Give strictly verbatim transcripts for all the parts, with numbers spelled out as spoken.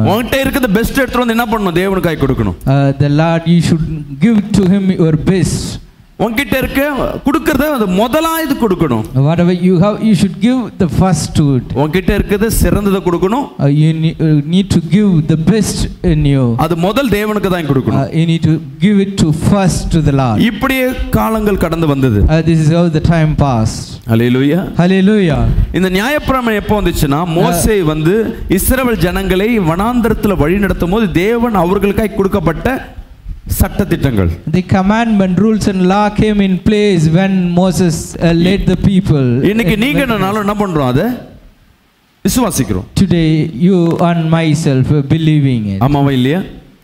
one. உன்கிட்ட இருக்கிற best எடுத்து வந்து என்ன பண்ணணும்? தேவனுக்காய் கொடுக்கணும். Uh, the Lord, you should give to him your best. உன்கிட்ட இருக்க கொடுக்கறத அது முதலாவது கொடுக்கணும். Whatever you have, you should give the first to it. உன்கிட்ட இருக்கிறது சிறந்ததை கொடுக்கணும். Uh, you need, uh, need to give the best in you. அது முதல் தேவனுக்கு தான் கொடுக்கணும். Uh, you need to give it to first to the Lord. இப்படியே காலங்கள் கடந்து வந்தது. Uh, this is how the time passed. Hallelujah. Hallelujah. இந்த நியாயப்பிரமாணம் எப்போ வந்துச்சுன்னா, மோசே வந்து இஸ்ரவேல் ஜனங்களை வனாந்தரத்துல வழி நடத்தும்போது தேவன் அவர்களுக்காய் கொடுக்கப்பட்ட சட்ட திட்டங்கள். The commandment, rules and law came in place when Moses uh, led the people. இன்னைக்கு நீங்க நானும் என்ன பண்றோம்? அத விசுவாசிக்கிறோம். Today you and myself are believing it. ஆமாவா இல்லையா?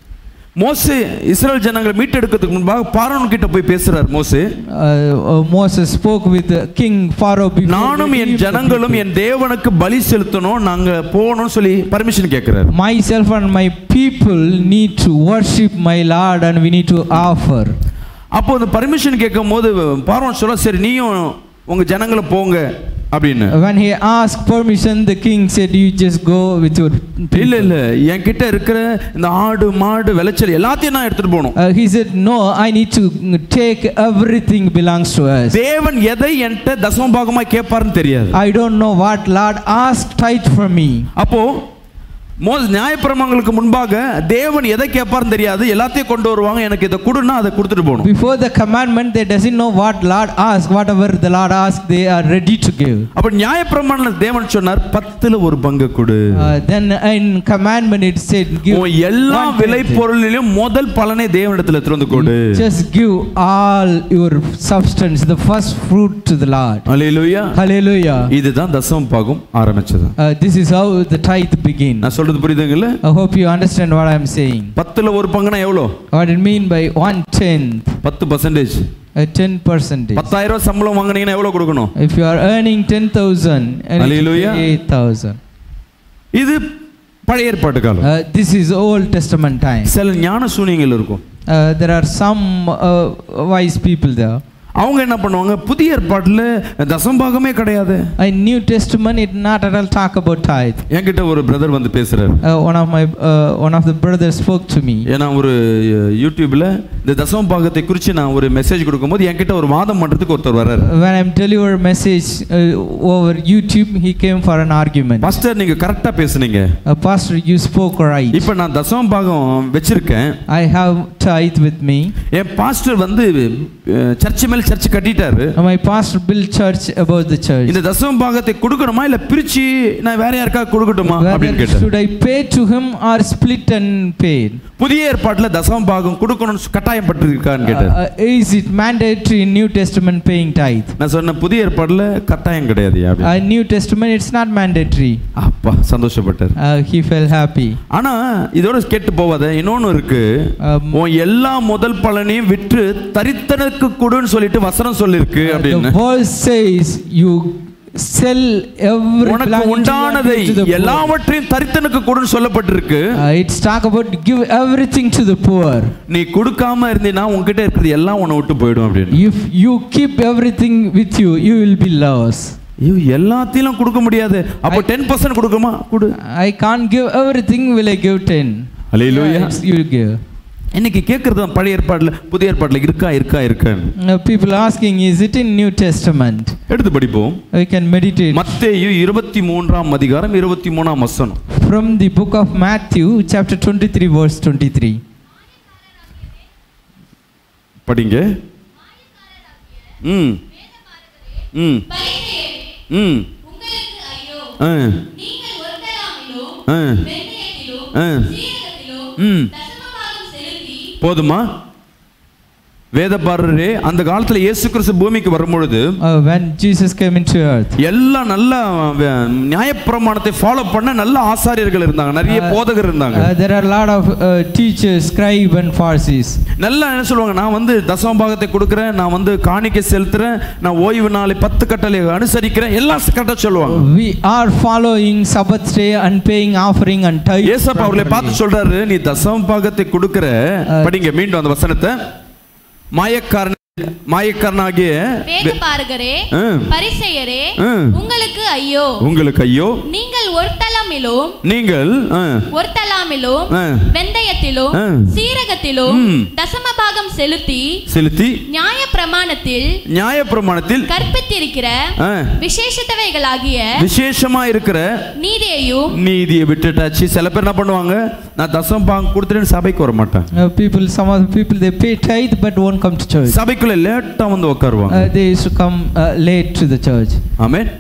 மோசே இஸ்ரவேல் ஜனங்களை மீட்டெடுக்கிறதுக்கு முன்பாக பார்வோன் கிட்ட போய் பேசுறார் மோசே. Moses spoke with the king Pharaoh before. நானும் என் ஜனங்களும் என் தேவனுக்கு பலி செலுத்தணும், நாங்க போகணும்னு சொல்லி பர்மிஷன் கேக்குறார். Myself and my people need to worship my Lord and we need to offer. அப்போ அந்த பர்மிஷன் கேட்கும்போது பார்வோன் சொல்ல, சரி நீயும் உங்க ஜனங்களை போங்க அப்படின்னு. When he asked permission, the king said, you just go with your people. இல்ல இல்ல, என்கிட்ட இருக்கிற இந்த ஆடு மாடு விளைச்சல் எல்லாத்தையும் நான் எடுத்துட்டு போகணும். Uh, he said, no, I need to take everything belongs to us. தேவன் எதை என்கிட்ட தசம பாகமா கேட்பாருன்னு தெரியாது. I don't know what Lord asked tithe from me. அப்போ மோசே நியாயப்பிரமாணங்களுக்கு முன்பாக தேவன் எதை கேட்பாருன்னு தெரியாது, எல்லாத்தையும் கொண்டு வருவாங்க, எனக்கு இதை கொடுன்னா அதை கொடுத்துட்டு போகணும். Before the commandment, they doesn't know what Lord asked. Whatever the Lord asked, they are ready to give. அப்ப நியாயப்பிரமாணத்துல தேவன் சொன்னார், பத்துல ஒரு பங்கு கொடு. Then in commandment it said, give எல்லா விலை பொருளிலும் முதல் பலனை தேவனிடத்துல எடுத்து கொடு. Just give all your substance, the first fruit to the Lord. Hallelujah. Hallelujah. இதுதான் தசம பாகம் ஆரம்பிச்சது. Uh, this is how the tithe begins. நான் சொல்றது புரியுதுங்களா? I hope you understand what I am saying. பத்துல ஒரு பங்குனா எவ்வளவு? What it mean by one tenth? பத்து percentage. A ten percent. பத்தாயிரம் ரூபாய் சம்பளம் வாங்குனீங்கன்னா எவ்வளவு கொடுக்கணும்? If you are earning ten thousand and Hallelujah. eight thousand. இது பழைய ஏற்பாட்டு காலம். Uh, this is Old Testament time. சில ஞான சூனியங்கள் இருக்கும். Uh, there are some uh, wise people there. அவங்க என்ன பண்ணுவாங்க, புதிய ஏற்பாட்டுல தசமபாகமே கிடையாது. In New Testament it not at all talk about tithe. என்கிட்ட ஒரு பிரதர் வந்து பேசுறாரு. Uh, one of my uh, one of the brothers spoke to me. ஏனா ஒரு யூடியூப்ல இந்த தசமபாகத்தை குறித்து நான் ஒரு மெசேஜ் கொடுக்கும்போது என்கிட்ட ஒரு வாதம் பண்றதுக்கு ஒருத்தர் வராரு. When I'm telling your message uh, over YouTube, he came for an argument. Pastor நீங்க கரெக்ட்டா பேசுனீங்க. Uh, pastor, you spoke right. இப்போ நான் தசமபாகம் வெச்சிருக்கேன். I have tithe with me. என் பாஸ்டர் வந்து சர்ச் மேல சர்ச் கட்டிட்டாரு. My pastor built church about the church. இந்த தசம பாகத்தை கொடுக்கணுமா இல்ல பிரிச்சி நான் வேற யாருக்கா கொடுக்கட்டுமா அப்படினு கேட்டார். Should I pay to him or split and pay? புதிய ஏற்பாட்டுல தசம பாகம் கொடுக்கணும்னு கட்டாயம் பட்டிருக்கான்னு கேட்டார். Is it mandatory in New Testament paying tithe? நான் சொன்ன புதிய ஏற்பாட்டுல கட்டாயம் கிடையாது அப்படி. In New Testament it's not mandatory. அப்பா சந்தோஷப்பட்டார். He felt happy. ஆனா இதோட கேட்டு போவாத இன்னொன்னு இருக்கு. உன் எல்லா முதல் பலனையும் விற்று தரித்திரனுக்கு கொடுன்னு சொல்லிட்டு வசனம் சொல்லிருக்கு அப்படினா. The verse says you sell every உனக்கு உண்டானதை எல்லாவற்றையும் தரித்திரனுக்கு கொடுன்னு சொல்லப்பட்டிருக்கு. It's talk about give everything to the poor. நீ கொடுக்காம இருந்தீனா உன்கிட்ட இருக்குது எல்லாம் உன்னை விட்டு போய்டும் அப்படினு. If you keep everything with you, you will be lost. you எல்லாத்தையும் கொடுக்க முடியாது. அப்ப ten percent கொடுக்குமா? கொடு. I can't give everything, will I give ten? Hallelujah. Yeah, you give. இன்னைக்கு கேக்குறது பழைய ஏற்பாடுல புதிய ஏற்பாடுல இருக்கா இருக்கா இருக்கான்னு. People asking, is it in New Testament? எடுத்து படிப்போம். We can meditate. மத்தேயு இருபத்தி மூன்றாம் அதிகாரம் இருபத்தி மூன்றாம் வசனம். From the book of Matthew chapter twenty-three verse twenty-three. படிங்க. ம் ம் ம் உங்களுக்கு ஐயோ, ஆ நீங்கள் ஒருத்தராமிலோ ஆ வெண்ணையிலோ ஆ சீரகத்திலோ ம் தசமபாகம் செலுத்தி. போதுமா? வேதபாரரே அந்த காலத்துல இயேசு கிறிஸ்து பூமிக்கு வரும்பொழுது when Jesus came into earth, எல்லா நல்ல நியாயப்பிரமாணத்தை ஃபாலோ பண்ண நல்ல ஆசாரியர்கள் இருந்தாங்க, நிறைய போதகர் இருந்தாங்க. there are a lot of uh, teachers, scribe and Pharisees. நல்லா என்ன சொல்லுவாங்க, நான் வந்து தசம பாகத்தை கொடுக்கிறேன், நான் வந்து காணிக்கை செலுத்துறேன், நான் ஓய்வு நாளை பத்து கட்டளை அனுசரிக்கிறேன், எல்லாம் கரெக்ட்டா சொல்லுவாங்க. We are following Sabbath day and paying offering and tithe. இயேசு அவர்களை பார்த்து சொல்றாரு, நீ தசம பாகத்தை கொடுக்கிற. படிங்க மீண்டும் அந்த வசனத்தை. மாயக்காரன் மாயக்காரனாகிய வேதபாரகரே, பரிசேயரே, உங்களுக்கு ஐயோ, உங்களுக்கு ஐயோ, நீங்கள் ஒருத்தலாமிலும் நீங்கள் ஒருத்தலாமிலும் பாதாமிலும் ஆ. வெந்தயத்திலும் ஆ. சீரகத்திலும் ம். தசமபாகம் செலுத்தி செலுத்தி நியாய பிரமாணத்தில் நியாயப்பிரமாணத்தில் கற்பித்திருக்கிற ஆ, விசேஷத்தவைகளாகிய விசேஷமா இருக்கிற நீதியையும் நீதியை விட்டுட்டாச்சு. சில பேர் என்ன பண்ணுவாங்க, நான் தசம் பாகம் கொடுத்துட்டு சபைக்கு வர மாட்டேன். Uh, people, some of the people, they pay tithe but won't come to church. சபைக்குள்ள லேட்டா வந்து உட்காருவாங்க. Uh, they used to come uh, late to the church. ஆமென்.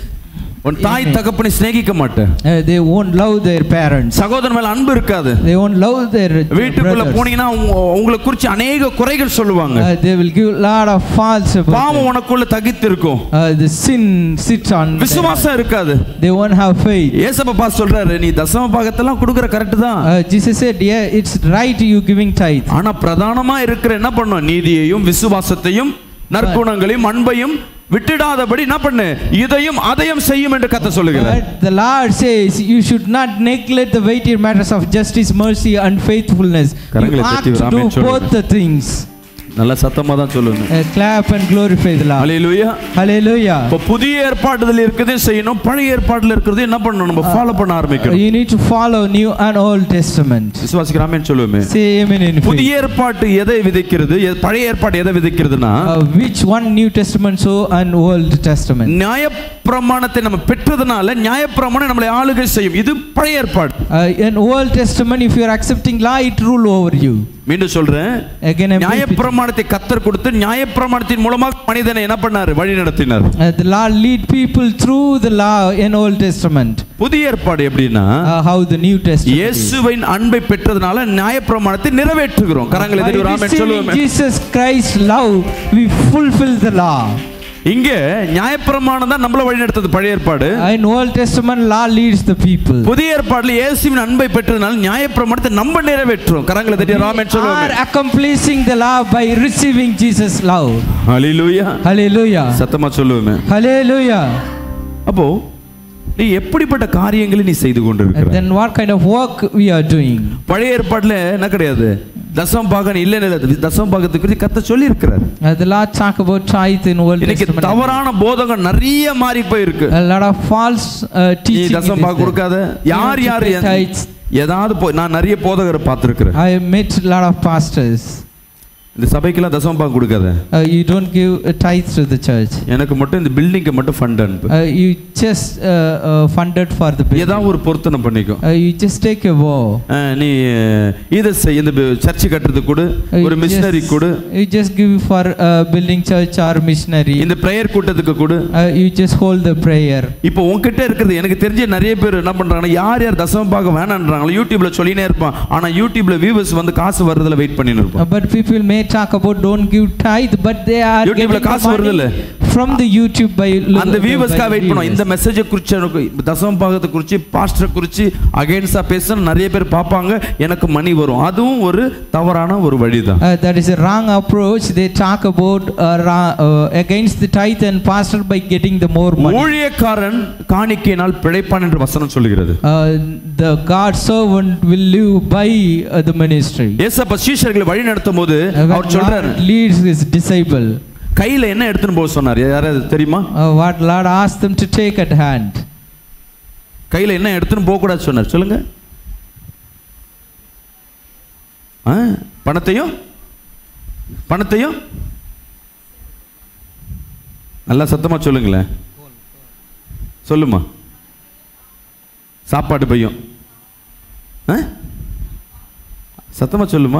உன் தாய் தகப்பனை சிநேகிக்க மாட்டேன். Uh, they won't love their parents. சகோதரன் மேல அன்பு இருக்காது. They won't love their வீட்டுக்குள்ள brothers. போனீங்கன்னா உங்களை குறித்து அநேக குறைகள் சொல்லுவாங்க. Uh, they will give lot of false about பாவம் them. உனக்குள்ள தகித்து இருக்கும். Uh, the sin sits on them. விசுவாசம் இருக்காது. They won't have faith. ஏசப்பா சொல்றாரு, நீ தசம பாகத்தெல்லாம் கொடுக்கிற கரெக்ட் தான். Uh, Jesus said, yeah, it's right you giving tithe. ஆனா பிரதானமா இருக்கிற என்ன பண்ணும், நீதியையும் விசுவாசத்தையும் நற்குணங்களையும் அன்பையும் விட்டுடாதபடி என்ன பண்ணு, இதையும் அதையும் செய்யும் என்று கர்த்தர் சொல்லுகிறார். But the Lord says you should not neglect the weightier matters of justice, mercy and faithfulness. You ought to do both the things. நல்ல சத்தமா தான் சொல்லுங்க. Uh, clap and glorify the Lord. Hallelujah. Hallelujah. இப்ப புதிய ஏற்பாடுல இருக்கதே செய்யணும், பழைய ஏற்பாடுல இருக்கதே என்ன பண்ணணும், நம்ம ஃபாலோ பண்ண ஆரம்பிக்கணும். You need to follow New and Old Testament. விசுவாசிக்கிறாமே சொல்லுவேமே. Say amen in faith. புதிய ஏற்பாடு எதை விதைக்கிறது, பழைய ஏற்பாடு எதை விதைக்கிறதுனா, Uh, which one New Testament so and Old Testament? நியாயப்பிரமாணத்தை நம்ம பெற்றதனால நியாயப்பிரமாணம் நம்மளை ஆளுகை செய்யும். இது பழைய ஏற்பாடு. Uh, in Old Testament, if you are accepting law, it rule over you. மீண்டும் சொல்றேன், Again, I'm நியாயப்பிரமாணத்தை கர்த்தர் கொடுத்து நியாயப்பிரமாணத்தின் மூலமாக மனிதனை என்ன பண்ணாரு, வழி நடத்தினார். Uh, the Lord lead people through the law in Old Testament. புதிய ஏற்பாடு எப்படின்னா, Uh, how the New Testament is. இயேசுவின் அன்பை பெற்றதனால நியாயப்பிரமாணத்தை நிறைவேற்றுகிறோம். கரங்களை By தட்டி ஒரு ஆமென் receiving சொல்லுவோமே. Jesus Christ's love, we fulfill the law. இங்க நியாயப்பிரமாணம் தான் நம்மள வழி நடத்துது பழைய ஏற்பாடு. In Old Testament, law leads the people. புதிய ஏற்பாடுல இயேசுவின் அன்பை பெற்றதனால நியாயப்பிரமாணத்தை நம்ம நிறைவேற்றுறோம். கரங்களை தட்டி ஒரு ஆமென் We சொல்லுவோமே. are accomplishing the law by receiving Jesus' love. Hallelujah. Hallelujah. சத்தமா சொல்லுவோமே. Hallelujah. அப்போ நீ எப்படிப்பட்ட காரியங்களை நீ செய்து கொண்டிருக்கிறாய்? Then what kind of work we are doing? பழைய ஏற்பாடுல என்ன கிடையாது, தசம பாகம் இல்ல இல்ல தசம பாகத்தை குறித்து கர்த்தர் சொல்லி இருக்கிறார். Uh, the Lord talk about tithe in Old இன்னைக்கு Testament. தவறான போதகம் நிறைய மாறி போயிருக்கு. A lot of false uh, நீ teaching. தசம பாகம் கொடுக்காத, யார் யார் ஏதாவது போ- நான் நிறைய போதகரை பார்த்திருக்கிறேன். I met a lot of pastors. இந்த சபைக்கெல்லாம் தசம பாகம் கொடுக்காத, Uh, you don't give a tithe to the church. எனக்கு மட்டும் இந்த பில்டிங்க்கு மட்டும் ஃபண்ட் அனுப்பு. Uh, you just uh, uh, funded for the building. ஏதாவது ஒரு பொருத்தனை பண்ணிக்கோ. Uh, you just take a vow. அஹ், நீ இதை செய், இந்த சர்ச் கட்டுறதுக்கு கொடு, Uh, ஒரு you மிஷனரி just- கொடு, You just give for uh, building church or missionary. இந்த பிரேயர் கூட்டத்துக்கு கொடு. Uh, you just hold the prayer. இப்போ உன்கிட்ட இருக்கிறது எனக்கு தெரிஞ்ச நிறைய பேர் என்ன பண்றாங்கன்னா, யார் யார் தசம பாகம் வேணான்றாங்களோ யூடியூப்ல சொல்லினே இருப்பான். ஆனா யூடியூப்ல வியூவர்ஸ் வந்து காசு வர்றதுல வெயிட் பண்ணிட்டு Uh, இருப்பான். but people may talk about don't give tithe, but they are YouTube getting ல காசு the வருதுல்ல? money from the YouTube by அந்த by வியூவர்ஸ்க்காக வெயிட் பண்ணுவோம். viewers. இந்த மெசேஜை குறித்து எனக்கு தசம பாகத்தை குறித்து பாஸ்டரை குறித்து அகைன்ஸ்டா பேச நிறைய பேர் பார்ப்பாங்க, எனக்கு மணி வரும். அதுவும் ஒரு தவறான ஒரு வழிதான். Uh, that is a wrong approach. They talk about uh, ra- uh, against the tithe and pastor by getting the more money. ஊழியக்காரன் காணிக்கையினால் பிழைப்பான் என்று வசனம் சொல்கிறது. Uh, the God servant will live by uh, the ministry. ஏசப்பா சீஷர்களை வழி நடத்தும் போது Uh, when அவர் சொல்றாரு, Lord leads his disciple, கையில என்ன எடுத்துன்னு போக சொன்னார், யாராவது தெரியுமா? uh, what Lord asked them to take at hand. கையில என்ன எடுத்துன்னு போக கூடாது சொன்னார், சொல்லுங்க. ஆ, பணத்தையும் பணத்தையும் நல்லா சத்தமா சொல்லுங்களேன். சொல்லுமா. சாப்பாடு பையும் ஆ? சத்தமா சொல்லுமா.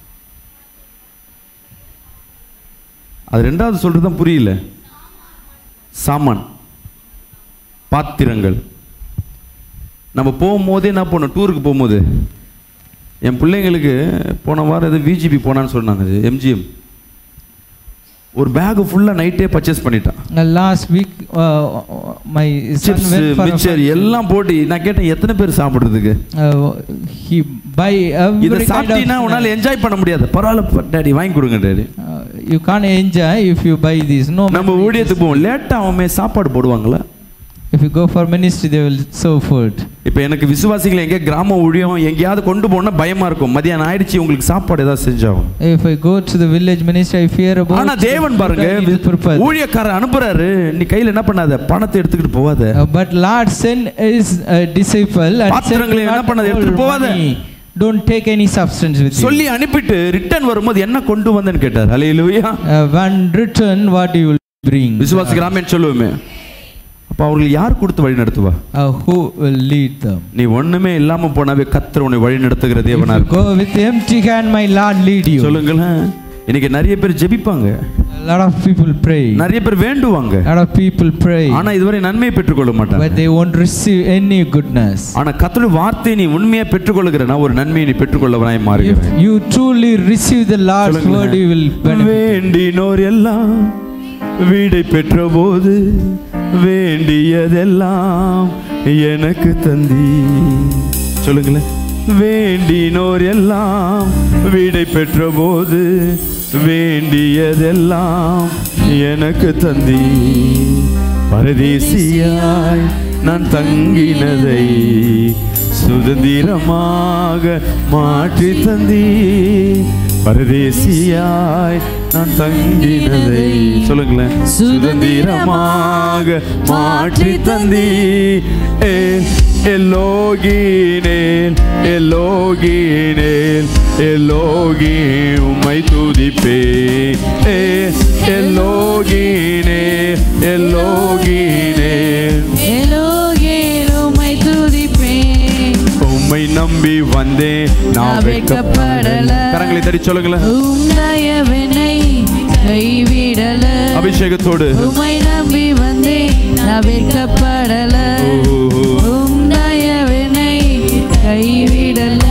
அது ரெண்டாவது சொல்றது தான் புரியல. சாமான், பாத்திரங்கள். நம்ம போகும்போதே என்ன பண்ணோம், டூருக்கு போகும்போது என் பிள்ளைங்களுக்கு போன வாரம் எது விஜிபி போனான்னு சொன்னாங்க, எம்ஜிஎம் ஒரு பேக் ஃபுல்லா நைட்டே பர்ச்சேஸ் பண்ணிட்டான். Last week uh, my son chips went for a mixture எல்லாம் போட்டு நான் கேட்டேன் எத்தனை பேர் சாப்பிடுறதுக்கு. uh, he buy இத every kind சாப்பிட்டீனா of உன்னால என்ஜாய் பண்ண முடியாது. பரவாயில்ல டாடி வாங்கி கொடுங்க daddy. uh, you can't enjoy if you buy this. No. நம்ம ஊழியத்துக்கு போவோம், லேட்டா அவமே சாப்பாடு போடுவாங்களா? If you go for ministry, they will serve food. இப்போ எனக்கு விசுவாசிகளை எங்கே கிராம ஊழியம் எங்கேயாவது கொண்டு போனா பயமா இருக்கும். மதியானம் ஆயிடுச்சு உங்களுக்கு சாப்பாடு ஏதாவது செஞ்சாகும். If I go to the village ministry, I fear about. ஆனா தேவன் பாருங்க ஊழியக்காரர் அனுப்புறாரு, நீ கையில என்ன பண்ணாத, பணத்தை எடுத்துக்கிட்டு போவாத. But Lord send his uh, disciple and பாத்திரங்களை என்ன பண்ணாத, எடுத்துட்டு போவாத. Don't take any substance with you. சொல்லி அனுப்பிட்டு ரிட்டர்ன் வரும்போது என்ன கொண்டு வந்தேன்னு கேட்டார். ஹல்லேலூயா. When return, what you will bring? விசுவாசிகள் ஆமென் சொல்லுவோமே. அப்ப அவர்கள் யார் கொடுத்து வழி நடத்துவா? Who will lead them? நீ ஒண்ணுமே இல்லாம போனாவே கர்த்தர் உன்னை வழி நடத்துகிற தேவனா இருப்பார். Go with empty hand, my Lord lead you. சொல்லுங்களேன். இன்னைக்கு நிறைய பேர் ஜெபிப்பாங்க. A lot of people pray. நிறைய பேர் வேண்டுவாங்க. A lot of people pray. ஆனா இதுவரை நன்மையை பெற்றுக்கொள்ள மாட்டாங்க. But they won't receive any goodness. ஆனா கர்த்தருடைய வார்த்தையை நீ உண்மையா பெற்றுக்கொள்கிறனா ஒரு நன்மையை நீ பெற்றுக்கொள்ளவனாய் மாறுகிறாய். If you truly receive the Lord's word, you will benefit. வேண்டினோர் எல்லாம் வீடை பெற்றபோது வேண்டியதெல்லாம் எனக்கு தந்தி. சொல்லுங்களேன். வேண்டினோர் எல்லாம் வீடை பெற்றபோது வேண்டியதெல்லாம் எனக்கு தந்தி. பரதேசியாய் நான் தங்கினதை சுதந்திரமாக மாற்றி தந்தி. பரதேசியாய் நான் தங்கினதை சொல்லுங்களேன் சுதந்திரமாக மாற்றி தந்தி. எல்லோகினேன் எல்லோகினேன் எல்லோகி உம்மை துதிப்பேன். எல்லோகினேன் எல்லோகினேன் எல்லோகின் உம்மை துதிப்பேன். உம்மை நம்பி வந்தேன் நான் வெட்கப்படல. கரங்களை தட்டி சொல்லுங்களேன். உம் தயவினை கைவிடல. அபிஷேகத்தோடு உம்மை நம்பி வந்தேன் நான் வெட்கப்படல. உம் தயவினை கைவிடல.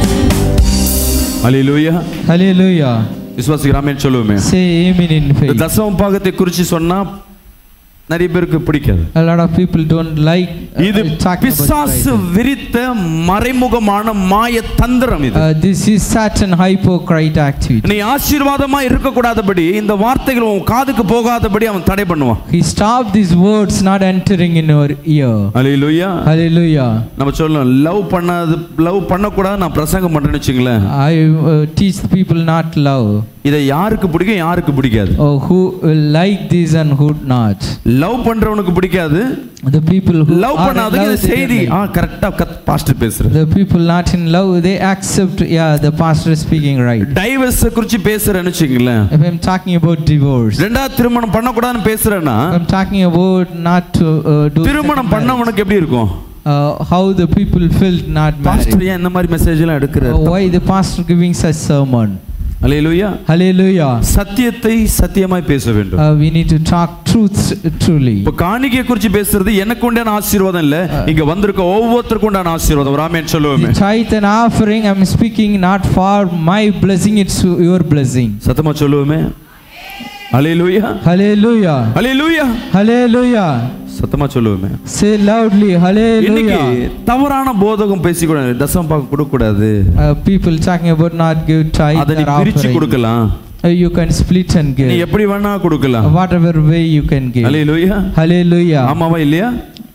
ஹல்லேலூயா. Hallelujah. விசுவாசிகள் ஆமென் சொல்லுவோமே. Say amen in faith. தசம பாகத்தை குறித்து சொன்னா நிறைய பேருக்கு பிடிக்காது. A lot of people don't like uh, இது பிசாசு விரித்த மறைமுகமான மாய தந்திரம் இது. Uh, this is Satan hypocrite activity. நீ ஆசீர்வாதமா இருக்க கூடாதபடி இந்த வார்த்தைகள் உன் காதுக்கு போகாதபடி அவன் தடை பண்ணுவான். He stopped these words not entering in your ear. Hallelujah. Hallelujah. நம்ம சொல்லணும் லவ் பண்ணாத லவ் பண்ண கூடாது நான் பிரசங்கம் பண்றேன்னு வெச்சுங்களேன். I uh, teach people not love. இதை யாருக்கு பிடிக்கும் யாருக்கு பிடிக்காது? Oh, who will like this and who not? Love பண்றவனுக்கு பிடிக்காது. The people who லவ் பண்ணாதவங்க இந்த செய்தி ஆ கரெக்ட்டா பாஸ்டர் பேசுறாரு. The people not in love, they accept, yeah, the pastor is speaking right. Divorce குறித்து பேசுறேன்னு வெச்சுங்களேன். If I'm talking about divorce, ரெண்டாவது திருமணம் பண்ண கூடாதுன்னு பேசுறேன்னா I'm talking about not to uh, do திருமணம் பண்ணவனுக்கு எப்படி இருக்கும்? Uh, how the people felt not married. Pastor ஏன் இந்த மாதிரி மெசேஜ் எல்லாம் எடுக்கறாரு? Uh, why the pastor giving such sermon? Hallelujah. Hallelujah. சத்தியத்தை சத்தியமாய் பேச வேண்டும். Uh, we need to talk truth truly. இப்ப காணிக்கை குறித்து பேசுறது எனக்கு உண்டான ஆசீர்வாதம் இல்ல, இங்க வந்திருக்க ஒவ்வொருத்தருக்கும் உண்டான ஆசீர்வாதம். ஆமென் சொல்லுவோமே. The tithe and offering, I'm speaking not for my blessing, it's your blessing. சத்தமா சொல்லுவோமே. ஹல்லேலூயா. Hallelujah. ஹல்லேலூயா. Hallelujah. சத்தமா சொல்லுவோமே. Say loudly, hallelujah. தவறான போதகம் பேசி கூட தசம பாகம் கொடுக்க கூடாது. People talking about not give tithe அதை நீ or பிரிச்சு offering. கொடுக்கலாம். You can split and give. நீ எப்படி வேணா கொடுக்கலாம். Whatever way you can give. Hallelujah. Hallelujah. ஆமாவா இல்லையா?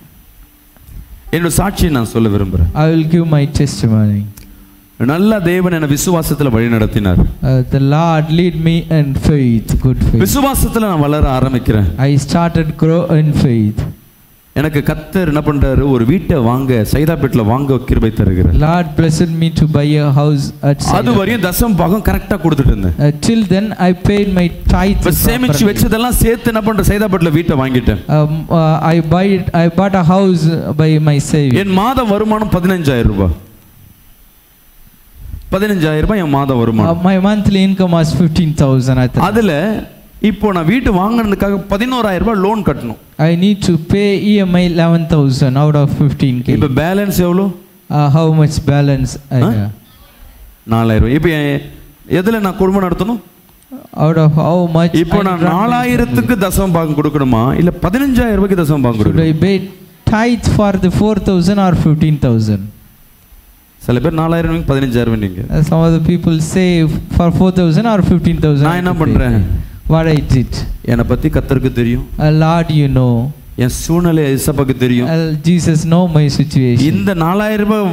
என்னோட சாட்சியை நான் சொல்ல விரும்புறேன். I will give my testimony. நல்ல தேவன் என்ன விசுவாசத்துல வழி நடத்தினார். The Lord lead me in faith, good faith. விசுவாசத்துல நான் வளர ஆரம்பிக்கிறேன். I started grow in faith. எனக்கு கர்த்தர் என்ன பண்றாரு, ஒரு வீட்டை வாங்க சைதாப்பேட்ல வாங்க கிருபை தருகிறார். Lord blessed me to buy a house at Saidapet. அது வரையும் தசம பாகம் கரெக்ட்டா கொடுத்துட்டு இருந்தேன். Uh, till then I paid my tithe. இப்ப சேமிச்சு வெச்சதெல்லாம் சேர்த்து என்ன பண்ற சைதாப்பேட்ல வீட்டை வாங்கிட்டேன். Um, uh, I buy it, I bought a house by my saving. என் மாத வருமானம் பதினைந்தாயிரம் ரூபாய். பதினைந்தாயிரம் ரூபாய் என் மாத வருமானம். Uh, my monthly income was fifteen thousand at that. அதுல இப்போ நான் வீட்டு வாங்குறதுக்காக பதினோராயிரம் ரூபாய் லோன் கட்டணும். I need to pay E M I eleven thousand out of fifteen K. இப்போ பேலன்ஸ் எவ்வளவு? Uh, how much balance I have? நாலாயிரம் ரூபாய். இப்போ எதுல நான் குடும்பம் நடத்தணும்? Out of how much? இப்போ நான் நாலாயிரத்துக்கு தசம பாகம் கொடுக்கணுமா இல்ல பதினைந்தாயிரம் ரூபாய்க்கு தசம பாகம் கொடுக்கணுமா? Should I pay tithe for the four thousand or fifteen thousand? சில பேர் நாலாயிரம் ரூபாய்க்கு பதினைந்தாயிரம் நீங்க. Some of the people say for four thousand or fifteen thousand. நான் என்ன பண்றேன்? What I did? என்னை பத்தி கர்த்தருக்கு தெரியும். Uh, Lord, you know. என் சூழ்நிலை இயேசுவுக்கு தெரியும். Uh, Jesus know my situation. இந்த நாலாயிரம் ரூபாய்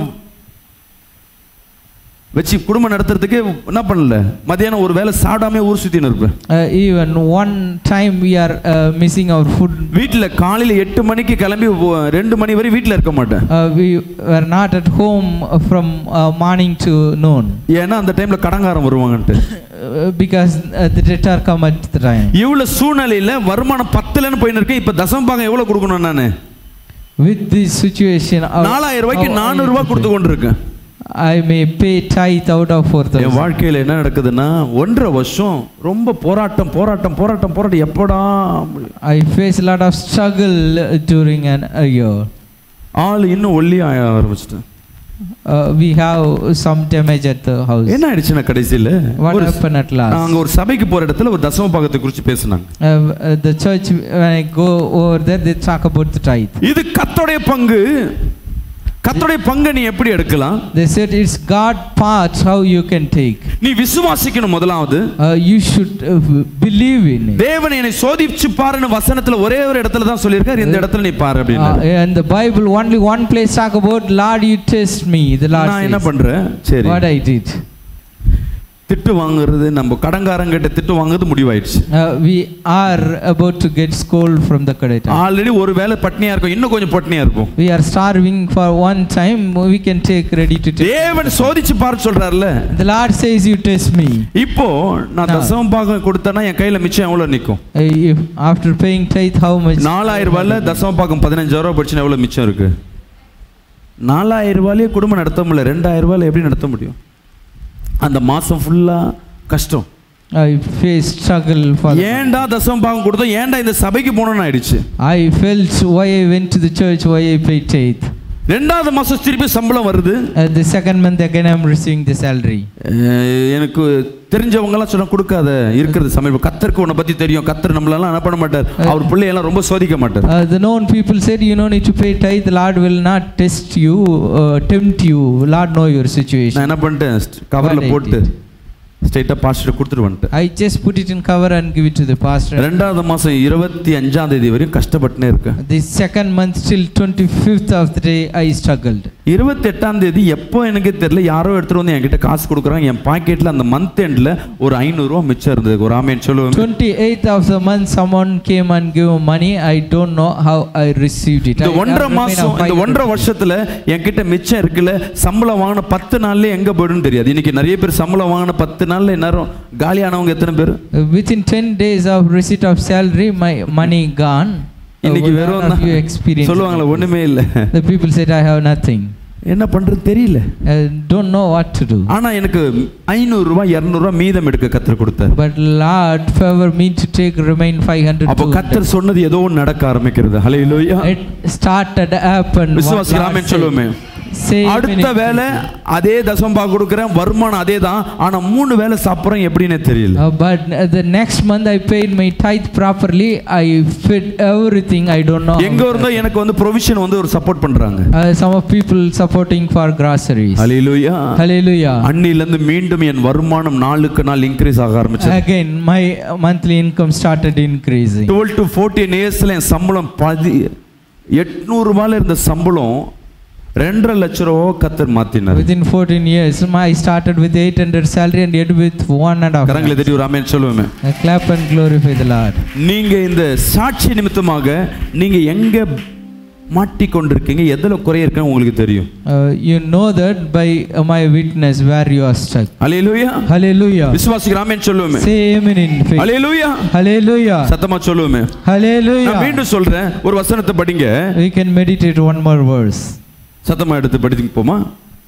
வச்சு குடும்பம் நடத்துறதுக்கு என்ன பண்ணல, மதியானம் ஒரு வேளை சாப்பிடாம ஊர் சுத்தின்னு இருப்பேன். Uh, even one time we are uh, missing our food. வீட்டில் காலையில் எட்டு மணிக்கு கிளம்பி ரெண்டு மணி வரை வீட்டில் இருக்க மாட்டேன். Uh, we were not at home from uh, morning to noon. ஏன்னா அந்த டைம்ல கடங்காரம் வருவாங்கன்ட்டு. Uh, because uh, the debtor come at the time. இவ்வளவு சூழ்நிலையில வருமானம் பத்துலன்னு போயின்னு இருக்கேன். இப்ப தசம பாகம் எவ்வளவு கொடுக்கணும் நானு? With this situation, நாலாயிரம் ரூபாய்க்கு நானூறு ரூபாய் கொடுத்து கொண்டிருக்கேன். I may pay tithe out of four thousand. என் வாழ்க்கையில என்ன நடக்குதுன்னா ஒன்றரை வருஷம் ரொம்ப போராட்டம் போராட்டம் போராட்டம் போராட்டம் எப்படா. I face a lot of struggle during an a year. ஆள் இன்னும் ஒல்லி ஆக ஆரம்பிச்சிட்டேன். Uh, we have some damage at the house. என்ன ஆயிடுச்சுன்னா கடைசியில What happened at last? நாங்க ஒரு சபைக்கு போற இடத்துல ஒரு தசம பாகத்தை குறித்து பேசினாங்க. Uh, uh, the church, when I go over there, they talk about the tithe. இது கர்த்தருடைய பங்கு. கர்த்தருடைய பங்கை நீ எப்படி எடுக்கலாம்? They said it's God part how you can take. நீ விசுவாசிக்கணும் முதலாவது. Uh, you should uh, believe in it. தேவன் என்னை சோதிச்சு பாருன்னு வசனத்துல ஒரே ஒரு இடத்துல தான் சொல்லியிருக்கார். இந்த இடத்துல நீ பாரு அப்படின்னு. Uh, and the Bible only one place talk about Lord you test me. The Lord நான் என்ன பண்றேன்? சரி. What I did. திட்டு வாங்குறது, நம்ம கடங்காரங்கிட்ட திட்டு வாங்குறது முடிவாயிடுச்சு. We are about to get scold from the creditor. Already ஒரு வேளை பட்னியா இருக்கும், இன்னும் கொஞ்சம் பட்னியா இருக்கும். We are starving for one time, we can take ready to take. தேவன் சோதிச்சு பாரு சொல்றாருல. The Lord says you test me. இப்போ நான் தசம பாகம் கொடுத்தேன்னா என் கையில மிச்சம் எவ்வளவு நிக்கும்? If after paying tithe how much? நாலாயிரம் ரூபாயில தசம பாகம் பதினஞ்சாயிரம் ரூபாய் போச்சுன்னா எவ்வளவு மிச்சம் இருக்கு? நாலாயிரம் ரூபாயிலே குடும்பம் நடத்த முடியல, ரெண்டாயிரம் ரூபாயில எப்படி நடத்த முடியும்? அந்த மாசம் ஃபுல்லா கஷ்டம். I faced struggle for. ஏன்டா தசம பாகம் கொடுத்தோம், ஏன்டா இந்த சபைக்கு போனோம்னு ஆயிடுச்சு. I felt why I went to the church, why I paid tithe. ரெண்டாவது மாசம் திருப்பி சம்பளம் வருது. Uh, the second month again I am receiving the salary. எனக்கு தெரிஞ்சவங்க எல்லாம் சொன்னா கொடுக்காத, இருக்கிறது சமையல் கத்தருக்கு உன்னை பத்தி தெரியும், கத்தர் நம்மளெல்லாம் என்ன பண்ண மாட்டார், அவர் பிள்ளை எல்லாம் ரொம்ப சோதிக்க மாட்டார். Uh, the known people said you don't need to pay tithe, the Lord will not test you, uh, tempt you, Lord know your situation. நான் என்ன பண்ணிட்டேன், கவர்ல போட்டு ஸ்ட்ரைட்டா பாஸ்டர் கொடுத்துட்டு வந்துட்டேன். I just put it in cover and give it to the pastor. ரெண்டாவது மாசம் இருபத்தி அஞ்சாம் தேதி வரையும் கஷ்டப்பட்டுனே இருக்கேன். The second month till twenty-fifth of the day I struggled. இருபத்தி எட்டாம் தேதி எப்போ எனக்கு தெரியல, யாரோ எடுத்துட்டு வந்து என்கிட்ட காசு கொடுக்குறாங்க. என் பாக்கெட்ல அந்த மந்த் எண்ட்ல ஒரு ஐநூறு ரூபாய் மிச்சம் இருந்தது. ஒரு ஆமென் சொல்லுவேன். twenty-eighth of the month someone came and gave money. I don't know how I received it. இந்த ஒன்றரை மாசம், இந்த ஒன்றரை வருஷத்துல என்கிட்ட மிச்சம் இருக்குல்ல, சம்பளம் வாங்கின பத்து நாள்ல எங்க போயிடுன்னு தெரியாது. இன்னைக்கு நிறைய பேர் சம்பளம் வாங்கின பத்து நாள்ல எல்லாரும் காலியானவங்க எத்தனை பேர்? Within ten days of receipt of salary my money gone. இன்னைக்கு வெறும் தான் சொல்லுவாங்களே, ஒண்ணுமே இல்ல. The people said I have nothing. என்ன பண்றது தெரியல. I don't know what to do. ஆனா எனக்கு ஐநூறு ரூபாய் இருநூறு ரூபாய் மீதம் எடுக்க கர்த்தர் கொடுத்தார். But Lord favor me to take remain five hundred. அப்ப கர்த்தர் சொன்னது ஏதோ ஒன்னு நடக்க ஆரம்பிக்கிறது. ஹல்லேலூயா. It started happen. விசுவாசி ஆமென் சொல்லுவோமே. அடுத்த வேளை அதே தசம பாகம் கொடுக்கிறேன், வருமானம் அதே தான், ஆனா மூணு வேளை சாப்பிடுறேன் எப்படினே தெரியல. Uh, but uh, the next month I paid my tithe properly. I fed everything. I don't know. எங்க இருந்தோ எனக்கு வந்து ப்ரொவிஷன் வந்து ஒரு சப்போர்ட் பண்றாங்க. Uh, some of people supporting for groceries. Hallelujah. Hallelujah. அன்னில இருந்து மீண்டும் என் வருமானம் நாளுக்கு நாள் இன்கிரீஸ் ஆக ஆரம்பிச்சது. Again my monthly income started increasing. twelve to fourteen இயர்ஸ்ல என் சம்பளம் எட்நூறு ரூபாயில இருந்த சம்பளம் ரெண்டரை லட்சம் ரூபாய் கர்த்தர் மாத்தினார். Within fourteen years I started with eight hundred salary and ended with one and a half. கரங்களை தட்டி ஒரு ஆமென் சொல்லுவேன். Clap and glorify the Lord. நீங்க இந்த சாட்சி நிமித்தமாக நீங்க எங்க மாட்டி கொண்டிருக்கீங்க, எதுல குறை இருக்குன்னு உங்களுக்கு தெரியும். Uh, you know that by uh, my witness where you are stuck. Hallelujah. Hallelujah. விசுவாசிக்கிற ஆமென் சொல்லுவேன். Say amen in faith. Hallelujah. Hallelujah. சத்தமா சொல்லுவேன். Hallelujah. நான் மீண்டும் சொல்றேன், ஒரு வசனத்தை படிங்க. We can meditate one more verse. சத்தமா எடுத்து படிங்க போமா.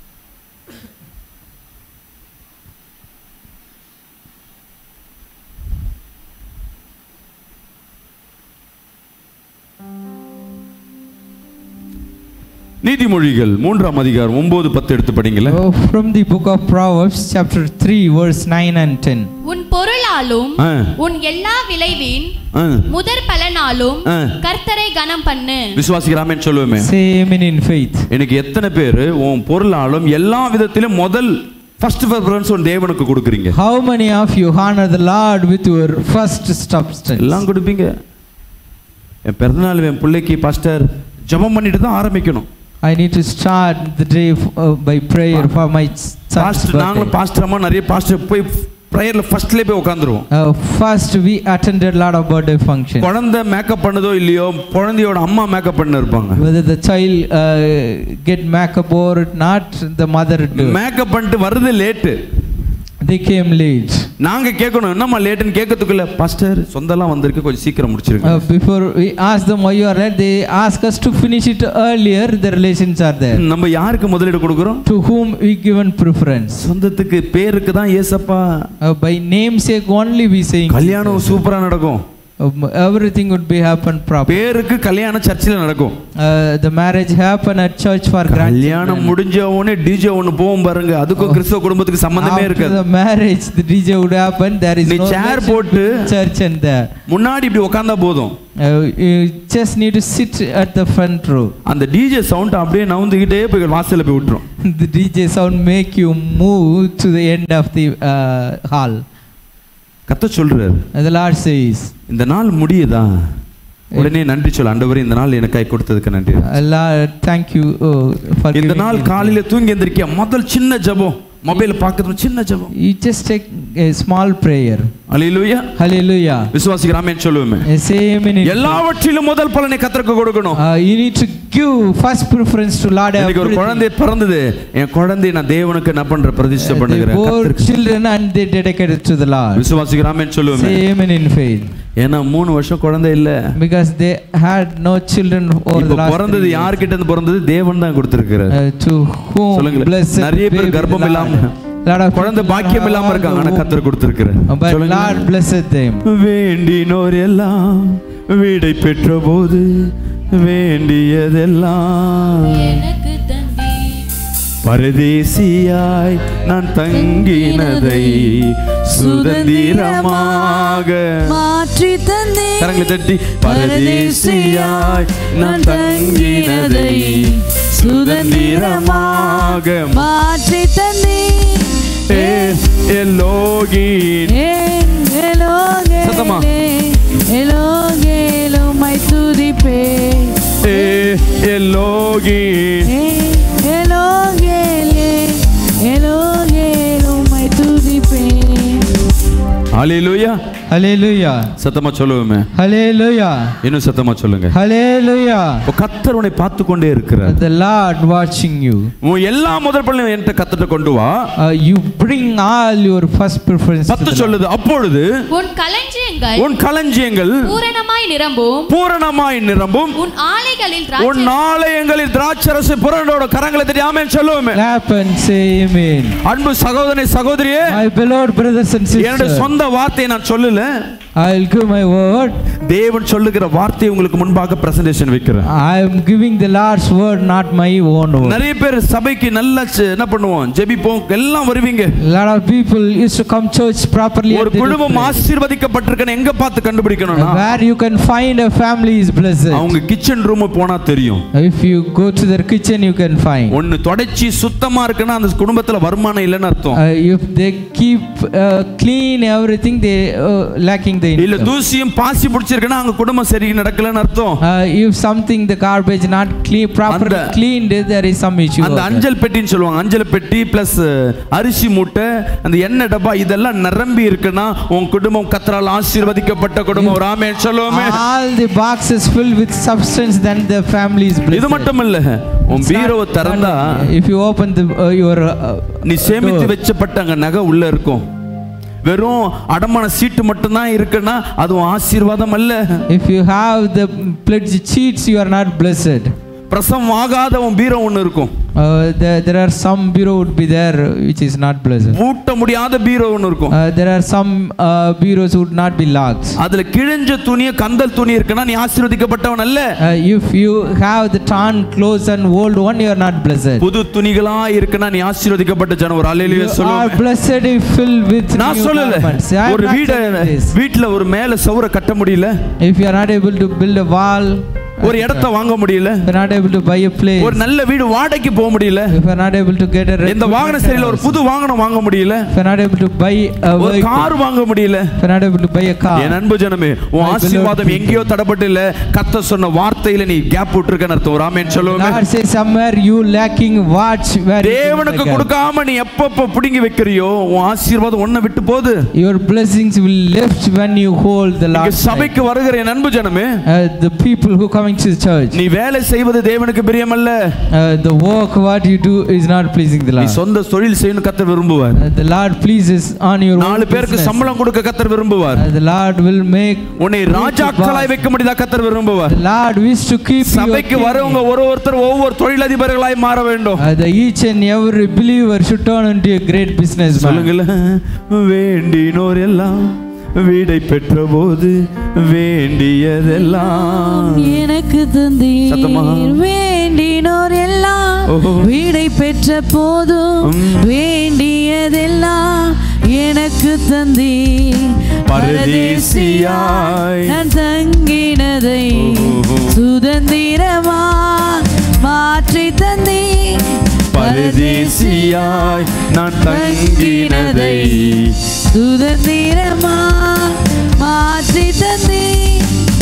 நீதிமொழிகள் மூன்றாம் அதிகாரம் ஒன்பது பத்து எடுத்து படிங்களே. Oh, from the book of Proverbs chapter three verse nine and ten. உன் பொருளாலும் உன் எல்லா விளைவின் முதற் பலனாலும் கர்த்தரை கனம் பண்ணு. விசுவாசிக்கிற ஆமென் சொல்லுவேன். Say amen in faith. எனக்கு எத்தனை பேர் உன் பொருளாலும் எல்லா விதத்திலும் முதல் first preference உன் தேவனுக்கு கொடுக்குறீங்க? How many of you honor the Lord with your first substance? எல்லாம் கொடுப்பீங்க, என் பிறந்தநாள் என் பிள்ளைக்கு பாஸ்டர் ஜெபம் பண்ணிட்டு தான் ஆரம்பிக்கணும். I need to start the day uh, by prayer for my son's birthday. நாங்களும் பாஸ்டர் அம்மா நிறைய பாஸ்டர் போய் பிரேயர்ல ஃபர்ஸ்ட்லயே போய் உட்கார்ந்துருவோம். Uh, first we attended a lot of birthday functions. குழந்தை மேக்கப் பண்ணதோ இல்லையோ குழந்தையோட அம்மா மேக்கப் பண்ண இருப்பாங்க. Whether the child uh, get makeup or not, the mother do. Makeup பண்ணிட்டு வரது லேட். They came late. நாங்க கேட்கணும் என்னம்மா லேட்னு கேட்கறதுக்குள்ள பாஸ்டர் சொந்தெல்லாம் வந்திருக்கு கொஞ்சம் சீக்கிரம் முடிச்சிருங்க. Uh, before we ask them why you are late, they ask us to finish it earlier. The relations are there. நம்ம யாருக்கு முதலிடம் கொடுக்கிறோம்? To whom we given preference. சொந்தத்துக்கு பேருக்கு தான் ஏசப்பா. Uh, by namesake only we saying. கல்யாணம் சூப்பரா நடக்கும். Uh, everything would be happen proper. பேருக்கு கல்யாணம் சர்ச்சில் நடக்கும். Uh, the marriage happen at church for grandchildren. கல்யாணம் முடிஞ்ச உடனே டிஜே ஒன்னு போவும் பாருங்க, அதுக்கு கிறிஸ்தவ குடும்பத்துக்கு சம்பந்தமே இருக்காது. After the marriage the D J would happen, there is no chair போட்டு church and there. முன்னாடி இப்படி உட்கார்ந்தா போதும். Uh, you just need to sit at the front row. அந்த டிஜே சவுண்ட் அப்படியே நவுந்துகிட்டே போய் வாசல்ல போய் விட்டுரும். The D J sound make you move to the end of the uh, hall. கர்த்தர் சொல்றார், The Lord says, இந்த நாள் முடியுதா உடனே நன்றி சொல்ல, ஆண்டவரே இந்த நாள் எனக்காய் கொடுத்ததுக்கு நன்றி. Lord, thank you uh, for இந்த நாள் காலையில தூங்கி எந்திரிக்க முதல் சின்ன ஜெபம், மொபைல் பார்க்கிறது சின்ன ஜெபம். You just take a small prayer. Hallelujah, hallelujah. விசுவாசிகள் ஆமென் சொல்லுவோமே. Say amen. எல்லாவற்றிலும் முதல் பலனை கர்த்தருக்கு கொடுக்கணும். You need to give first preference to Lord. எனக்கு ஒரு குழந்தை பிறந்தது, என் குழந்தையை நான் தேவனுக்கு என்ன பண்ற பிரதிஷ்டை பண்ணுகிறேன். Four children and they dedicated to the Lord. விசுவாசிகள் ஆமென் சொல்லுவோமே. Say amen in faith. ஏன்னா மூணு வருஷம் குழந்தை இல்ல. Because they had no children over the last. பிறந்தது யார் கிட்ட இருந்து பிறந்தது? தேவன் தான் கொடுத்திருக்கிறார். To whom blessed. நிறைய பேர் கர்ப்பம் இல்லாம குழந்தை பாக்கியம் இல்லாம இருக்காங்க, ஆனா கர்த்தர் கொடுத்திருக்கிறார். But Lord blessed them. வேண்டினோர் எல்லாம் விடை பெற்றபோது வேண்டியதெல்லாம் எனக்கு தந்தி, பரதேசியாய் நான் தங்கினதை சுதந்திரமாக மாற்றி தந்தே. கரங்களை தட்டி, பரதேசியாய் நான் தங்கினதை சுதந்திரமாக மாற்றி தந்தே. எலோகின் சத்தமா எலோகேல் உம்மை துதிப்பேன். எலோகின் எலோகேல் எலோகேல் உம்மை துதிப்பேன். ஹல்லேலூயா, hallelujah. சத்தமா சொல்லுவோமே. hallelujah. இன்னும் சத்தமா சொல்லுங்க. hallelujah. கர்த்தர் உன்னை பார்த்து கொண்டே இருக்கிறார். The Lord watching you. உன் எல்லா முதல் பலனையும் என்கிட்ட கர்த்தர்ட்ட கொண்டு வா. You bring all your first preference. பத்து சொல்லுது, அப்பொழுது உன் களஞ்சியங்கள் உன் களஞ்சியங்கள் பூரணமாய் நிரம்பும், பூரணமாய் நிரம்பும், உன் ஆலைகளில் உன் ஆலயங்களில் திராட்சரசு புரண்டோட. கரங்களை தட்டி ஆமென் சொல்லுவோமே. Clap and say amen. அன்பு சகோதரனே சகோதரியே, my beloved brothers and sisters, என்னோட சொந்த வார்த்தையை நான் சொல்லல, I will give my word. தேவன் சொல்லுகிற வார்த்தையை உங்களுக்கு முன்பாக பிரசன்டேஷன் வைக்கிறேன். I am giving the Lord's word, not my own word. நிறைய பேர் சபைக்கு நல்லா என்ன பண்ணுவோம், ஜெபிப்போம், எல்லாம் வருவீங்க. A lot of people used to come church properly. ஒரு குடும்பம் ஆசீர்வதிக்கப்பட்டிருக்குன்னு எங்க பார்த்து கண்டுபிடிக்கணும்னா, where you can find a family is blessed. அவங்க கிச்சன் ரூம் போனா தெரியும். If you go to their kitchen you can find. ஒன்னு தொடச்சி சுத்தமா இருக்குன்னா அந்த குடும்பத்துல வருமானம் இல்லைன்னு அர்த்தம். If they keep uh, clean everything, they uh, lacking the income. இல்ல தூசியும் பாசி பிடிச்சிருக்குன்னா அவங்க குடும்பம் சரி நடக்கலன்னு அர்த்தம். If something the garbage not clean properly cleaned, there is some issue. அந்த அஞ்சல் பெட்டின்னு சொல்லுவாங்க, அஞ்சல் பெட்டி பிளஸ் அரிசி மூட்டை, அந்த எண்ணெய் டப்பா, இதெல்லாம் நிரம்பி இருக்குன்னா உன் குடும்பம் கர்த்தரால் ஆசீர்வதிக்கப்பட்ட குடும்பம். ஆமென் சொல்லுவோமே. All the boxes filled with substance, then the family is blessed. இது மட்டும் இல்ல, உன் பீரோவை திறந்தா if you open the uh, your uh, நீ சேமித்து வச்சப்பட்ட அங்க நகை உள்ள இருக்கும். வெறும் அடமான சீட்டு மட்டும் தான் இருக்குன்னா அது ஆசீர்வாதம் அல்ல. If you have the pledge cheats, you are not blessed. பிரசவம் ஆகாத உன் பீரோ ஒன்னு இருக்கும். Uh, there, there are some bureau would be there which is not blessed. பூட்ட முடியாத பீரோ ஒன்னு இருக்கும். Uh, there are some uh, bureaus would not be locked. அதுல கிழிஞ்ச துணிய கந்தல் துணி இருக்குன்னா நீ ஆசீர்வதிக்கப்பட்டவன் அல்ல. Uh, if you have the torn clothes and old one, you are not blessed. புது துணிகளா இருக்குன்னா நீ ஆசீர்வதிக்கப்பட்ட ஜனம். ஒரு ஹல்லேலூயா சொல்லுங்க. You are blessed if filled with new நான் சொல்லல, ஒரு வீட வீட்ல ஒரு மேல சவுர கட்ட முடியல, if you are not able to build a wall, ஒரு இடத்தை வாங்க முடியல, if you're not able to buy a place, ஒரு நல்ல வீடு வாடகைக்கு போக முடியல, if you're not able to get a rent, இந்த வாகன சரியில்லை ஒரு புது வாகனம் வாங்க முடியல, if you're not able to buy a ஒரு vehicle, கார் வாங்க முடியல, if you're not able to buy a car, என் அன்பு ஜனமே, உன் ஆசீர்வாதம் எங்கேயோ தடப்பட்டு இல்ல, கர்த்தர் சொன்ன வார்த்தையில நீ கேப் விட்டுருக்கன்னு அர்த்தம். ஒரு ஆமென் சொல்லுங்க. God says somewhere you lacking watch where தேவனுக்கு கொடுக்காம நீ எப்பப்ப புடிங்கி வைக்கிறியோ உன் ஆசீர்வாதம் ஒண்ண விட்டு போகுது. Your blessings will lift when you hold the Lord. சபைக்கு வருகிற என் அன்பு ஜனமே, the people who coming to the church, நீ வேலை செய்வது தேவனுக்கு பிரியமல்ல. The work what you do is not pleasing the Lord. நீ சொந்த தொழில் செய்யணும் கர்த்தர் விரும்புவார். The Lord pleases on your நாலு பேருக்கு சம்பளம் கொடுக்க கர்த்தர் விரும்புவார். The Lord will make உன்னை ராஜாக்களாய் வைக்க முடியதா கர்த்தர் விரும்புவார். The Lord wish to keep you. சபைக்கு வரவங்க ஒரு ஒருத்தர் ஒவ்வொரு தொழிலதிபர்களாய் மாற வேண்டும். The each and every believer should turn into a great businessman. சொல்லுங்களே, வேண்டினோர் எல்லாம் வீடை பெற்றபோது வேண்டியதெல்லாம் எனக்கு தந்தீர், வேண்டினோர் எல்லாம் வீடை பெற்ற போதும் வேண்டியதெல்லாம் எனக்கு தந்தீர், பரதேசியாய் நான் தங்கினதை சுதந்திரமா மாற்றி தந்தீர், பரதேசியாய் நான் தங்கினதை சுதந்திரமா மாற்றி தந்தீர்.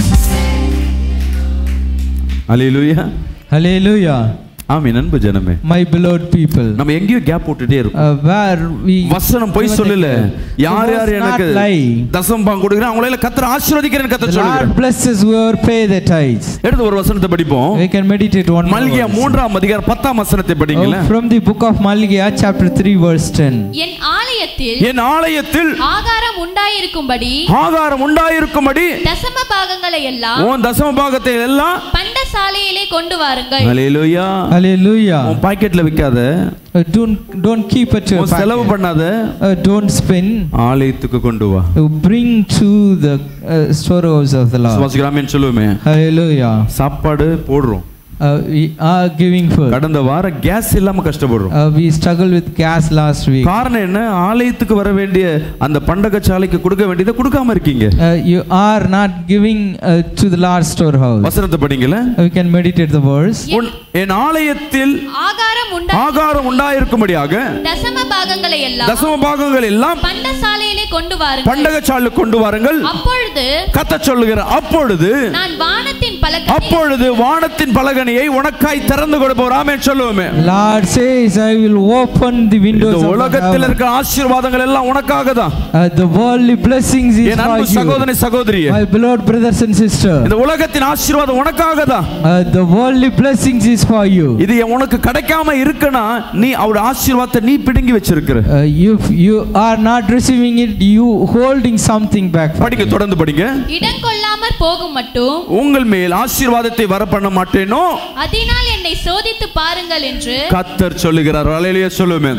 Hallelujah. Hallelujah. ஆமென். அன்பு ஜனமே, my beloved people, நம்ம எங்கேயோ கேப் போட்டுட்டே இருக்கோம். where we வசனம் போய் சொல்லல. யார் யார் எனக்கு தசமம் பாகம் கொடுக்கறாங்க அவங்கள எல்லாம் கர்த்தர் ஆசீர்வதிக்கிறேன்னு கர்த்தர் சொல்றார். God blesses whoever pay the tithes. எடுத்து ஒரு வசனத்தை படிப்போம். We can meditate one. மல்கியா மூன்றாம் அதிகாரம் பத்தாம் வசனத்தை படிங்களா. From the book of Malgiah chapter three verse ten. என் ஆலயத்தில் என் ஆலயத்தில் ஆகாரம் உண்டாயிருக்கும்படி ஆகாரம் உண்டாயிருக்கும்படி தசம பாகங்களை எல்லாம் உன் தசம பாகத்தை எல்லாம் பண்டசாலையிலே கொண்டு வாருங்கள். ஹalleluya. Hallelujah. உன் பாக்கெட்ல வைக்காத, don't don't keep it to செலவு பண்ணாத, don't spend, ஆலயத்துக்கு கொண்டு வா, bring to the uh, storehouse of the Lord. சுவாசிக்கலாமேன்னு சொல்லுவேமே. Hallelujah. சாப்பாடு போடுறோம், Uh, we are giving food. கடந்த வார கேஸ் இல்லாம கஷ்டப்படுறோம். Uh, we struggled with gas last week. காரணம் என்ன? ஆலயத்துக்கு வர வேண்டிய அந்த பண்டகசாலைக்கு கொடுக்க வேண்டியதை கொடுக்காம இருக்கீங்க. Uh, you are not giving uh, to the Lord's storehouse. வசனத்தை படிங்களா. We can meditate the verse. என் ஆலயத்தில் ஆகாரம் உண்டா ஆகாரம் உண்டாயிருக்கும்படியாக தசம பாகங்களை எல்லாம் தசம பாகங்கள் எல்லாம் பண்டசாலையிலே கொண்டு வாருங்கள். பண்டகசாலைக்கு கொண்டு வாருங்கள். அப்பொழுது கர்த்தர் சொல்லுகிறார், அப்பொழுது நான் வானத்தின் பலகை அப்பொழுது வானத்தின் பலகணியை உனக்காய் திறந்து கொடுப்போம். ஆமென் சொல்லுவோமே. Lord says, I will open the windows of heaven. உலகத்தில் இருக்கிற ஆசீர்வாதங்கள் எல்லாம் உனக்காக தான். The worldly blessings is என் அன்பு சகோதரனே சகோதரியே, my beloved brothers and sisters, இந்த உலகத்தின் ஆசீர்வாதம் உனக்காக தான். The worldly blessings is for you. இது உனக்கு கிடைக்காம இருக்குனா நீ அவருடைய ஆசீர்வாதத்தை நீ பிடுங்கி வச்சிருக்கிற. If you are not receiving it, you holding something back. படிங்க, தொடர்ந்து படிங்க. இடம் கொள்ளாமற் போகும் மட்டும் உங்கள் மேல் ஆசீர்வாதத்தை வர பண்ண மாட்டேனோ, அதனால் என்னை சோதித்து பாருங்கள் என்று கர்த்தர் சொல்லுகிறார். ஹல்லேலூயா சொல்லுவேன்.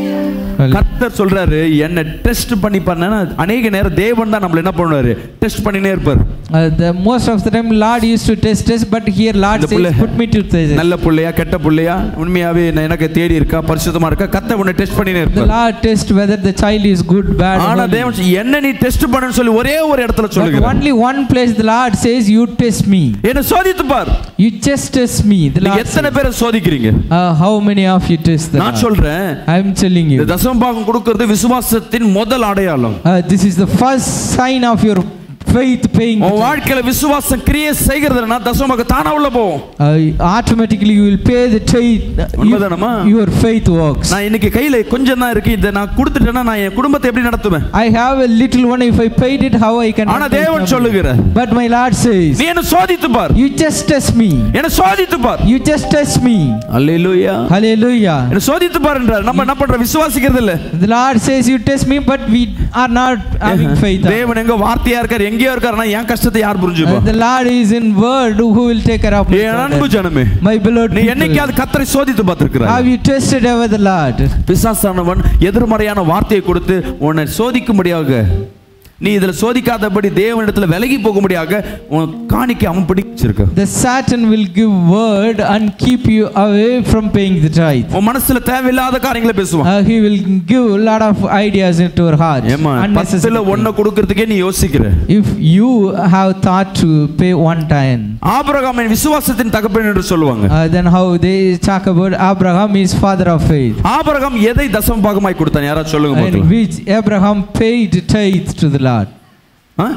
கர்த்தர் சொல்றாரு, என்ன டெஸ்ட் பண்ணி பண்ணா அநேக நேரம் தேவன் தான் நம்மள என்ன பண்ணுவாரு, டெஸ்ட் பண்ணினே இருப்பார். The most of the time Lord used to test us, but here Lord says put me to test. நல்ல புள்ளையா கெட்ட புள்ளையா, உண்மையாவே எனக்கு தேடி இருக்கா பரிசுத்தமா இருக்கா, கர்த்தர் உன்னை டெஸ்ட் பண்ணினே இருப்பார். The Lord test whether the child is good, bad. ஆனா தேவன் என்ன நீ டெஸ்ட் பண்ணனும் சொல்லி ஒரே ஒரு இடத்துல சொல்லுகிறார். Only one place the Lord says you test me. என்ன சோதித்து பார். You just test me. The Lord. எத்தனை பேரை சோதிக்கிறீங்க? How many of you test the Lord? நான் சொல்றேன், I am telling you. தசம பாகம் கொடுக்கிறது விசுவாசத்தின் முதல் அடையாளம். This is the first sign of your faith paying. உன் வாழ்க்கையில விசுவாசம் கிரியை செய்கிறதுனா தசமபாக தானா உள்ள போகும். Automatically you will pay the tithe. உண்மைதானமா? Your faith works. நான் இன்னைக்கு கையில கொஞ்சம் தான் இருக்கு, இத நான் கொடுத்துட்டேனா நான் என் குடும்பத்தை எப்படி நடத்துவேன்? I have a little one, if I paid it how I can. ஆனா தேவன் சொல்லுகிறார், but my Lord says, நீ என்ன சோதித்து பார். You just test me. என்ன சோதித்து பார். You just test me. Hallelujah. Hallelujah. என்ன சோதித்து பார் என்றார். நம்ம என்ன பண்றோம், விசுவாசிக்கிறது இல்ல. The Lord says you test me, but we are not having faith. தேவன் எங்க வார்த்தையா இருக்கார், எங்கேயோ இருக்காருனா என் கஷ்டத்தை யார் புரிஞ்சுப்பா? The Lord is in word, who will take care of me. என் அன்பு ஜனமே, my beloved, நீ என்னைக்காவது கர்த்தரை சோதித்து பார்த்திருக்கிறாய்? Have you tested ever the Lord? பிசாசானவன் எதிர்மறையான வார்த்தையை கொடுத்து உன்னை சோதிக்கும்படியாக நீ இதுல சோதிக்காதபடி தேவனிடத்துல விலகி போகும்படியாக உன் காணிக்கை அவன் பிடிச்சிருக்க. The Satan will give word and keep you away from paying the tithe. உன் மனசுல தேவையில்லாத காரியங்களை பேசுவான். Uh, he will give a lot of ideas into your heart. ஏமா பத்துல ஒண்ணு கொடுக்கிறதுக்கே நீ யோசிக்கிற. If you have thought to pay one time. ஆபிரகாமின் விசுவாசத்தின் தகப்பன் என்று சொல்லுவாங்க. Uh, then how they talk about Abraham is father of faith. Abraham எதை தசம பாகமாய் கொடுத்தான்? யாரா சொல்லுங்க பார்க்கலாம். And which Abraham paid tithe to the Lord. Ah